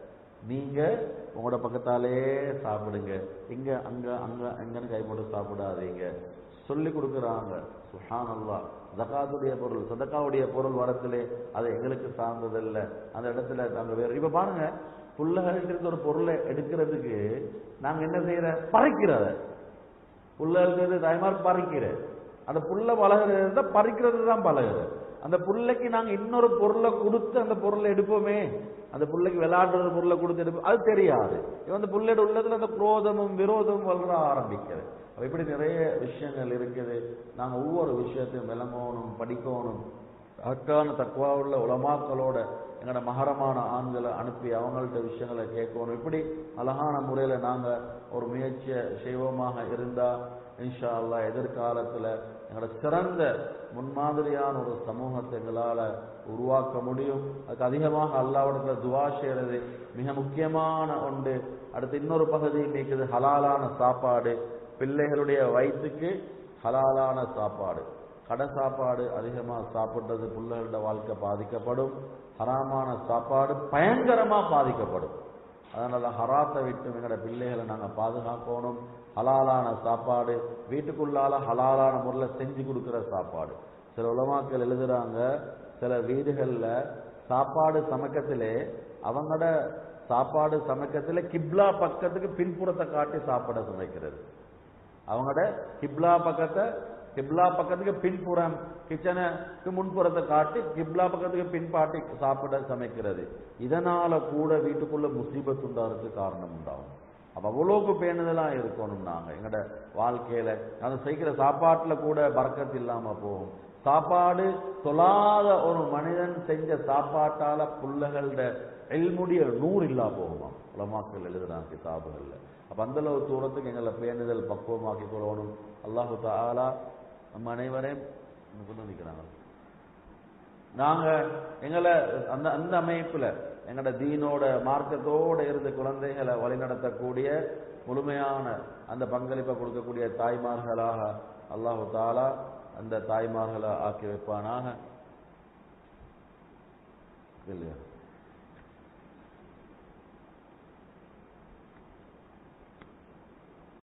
நீங்க உங்களோட பக்கத்தாலே சாப்பிடுங்க, இங்க அங்க அங்க அங்கன்னு கை போட்டு சாப்பிடாதீங்க சொல்லி கொடுக்குறாங்க. சுப்ஹானல்லாஹ், ஜகாத்துடைய பொருள், சதகாவுடைய பொருள் வரத்திலே அது எங்களுக்கு சார்ந்ததில்ல, அந்த இடத்துல நாங்க வேற. இப்ப பாருங்க, புள்ளகள்கிட்ட ஒரு பொருளை எடுக்கிறதுக்கு நாங்க என்ன செய்யற, பறிக்கிறத. புள்ளகிறது தாய்மார் பறிக்கிற, அந்த புள்ள பழகிறது பறிக்கிறது தான் பழகுது. அந்த புள்ளைக்கு நாங்க இன்னொரு பொருளை கொடுத்து அந்த பொருளை எடுப்போமே, அந்த புள்ளைக்கு விளையாடுற பொருளை கொடுத்து எடுப்போம், அது தெரியாது. இவன் அந்த புள்ளையோட உள்ளத்துல அந்த குரோதமும் விரோதமும் வளர ஆரம்பிக்கிறது. இப்படி நிறைய விஷயங்கள் இருக்குது. நாங்க ஒவ்வொரு விஷயத்தையும் விளங்கணும், படிக்கணும். ஹக்கான தக்வா உள்ள உலமாக்களோட எங்களோட மகரமான ஆண்களை அனுப்பி அவங்கள்ட்ட விஷயங்களை கேட்கணும். இப்படி அழகான முறையில நாங்க ஒரு முயற்சியை செய்வோமாக இருந்தா இன்ஷா அல்லாஹ் எதிர்காலத்துல எங்களோட சிறந்த முன்மாதிரியான ஒரு சமூகத்தை எங்களால உருவாக்க முடியும். அதுக்கு அதிகமாக அல்லாஹ்விடத்துல துஆ செய்யறது மிக முக்கியமான ஒன்று. அடுத்து இன்னொரு பகுதி இருக்குது, ஹலாலான சாப்பாடு. பிள்ளைகளுடைய வயிற்றுக்கு ஹலாலான சாப்பாடு. கடை சாப்பாடு அதிகமாக சாப்பிடுறது பிள்ளைகளோட வாழ்க்கை பாதிக்கப்படும். ஹராமான சாப்பாடு பயங்கரமா பாதிக்கப்படும். அதனால ஹராத்தை விட்டு எங்களோட பிள்ளைகளை நாங்க பாதுகாக்கணும். ஹலாலான சாப்பாடு, வீட்டுக்குள்ளால ஹலாலான முறையில் செஞ்சு கொடுக்கிற சாப்பாடு. சில உலமாக்கள் எழுதுறாங்க, சில வீடுகள்ல சாப்பாடு சமைக்கத்திலே அவங்களோட சாப்பாடு சமைக்கத்திலே கிப்லா பக்கத்துக்கு பின்புறத்தை காட்டி சாப்பாட சமைக்கிறது. அவங்களோட கிப்லா பக்கத்துக்கு பின்புறம், கிச்சனுக்கு முன்புறத்தை காட்டி கிப்லா பக்கத்துக்கு பின்பாட்டி சாப்பிட சமைக்கிறது. இதனால கூட வீட்டுக்குள்ள முசீபத் உண்டாருக்கு காரணம் உண்டாகும். அப்ப அவ்வளோக்கு பேணுதலா இருக்கணும். நாங்க எங்களோட வாழ்க்கையில அந்த செய்கிற சாப்பாட்டுல கூட பரக்கத்து இல்லாம போகும். சாப்பாடு தொழாத ஒரு மனிதன் செஞ்ச சாப்பாட்டால புள்ளைகளோட இல்முடைய 100 இல்லா போகுமா, உலமாக்கள் எழுதுறாங்க கிதாபுகள்ல. அப்ப அந்த அளவு தூரத்துக்கு எங்களை பேணுதல் பக்குவமாக்கி கொள்ளணும். அல்லாஹு தஆலா நம்ம அனைவரையும் நிற்கிறாங்க. நாங்க எங்களை அந்த அந்த அமைப்புல எங்களோட தீனோட மார்க்கத்தோட இருந்து குழந்தைகளை வழிநடத்தக்கூடிய முழுமையான அந்த பங்களிப்பை கொடுக்கக்கூடிய தாய்மார்களாக அல்லாஹு தஆலா அந்த தாய்மார்களை ஆக்கி வைப்பானாக. இல்லையா?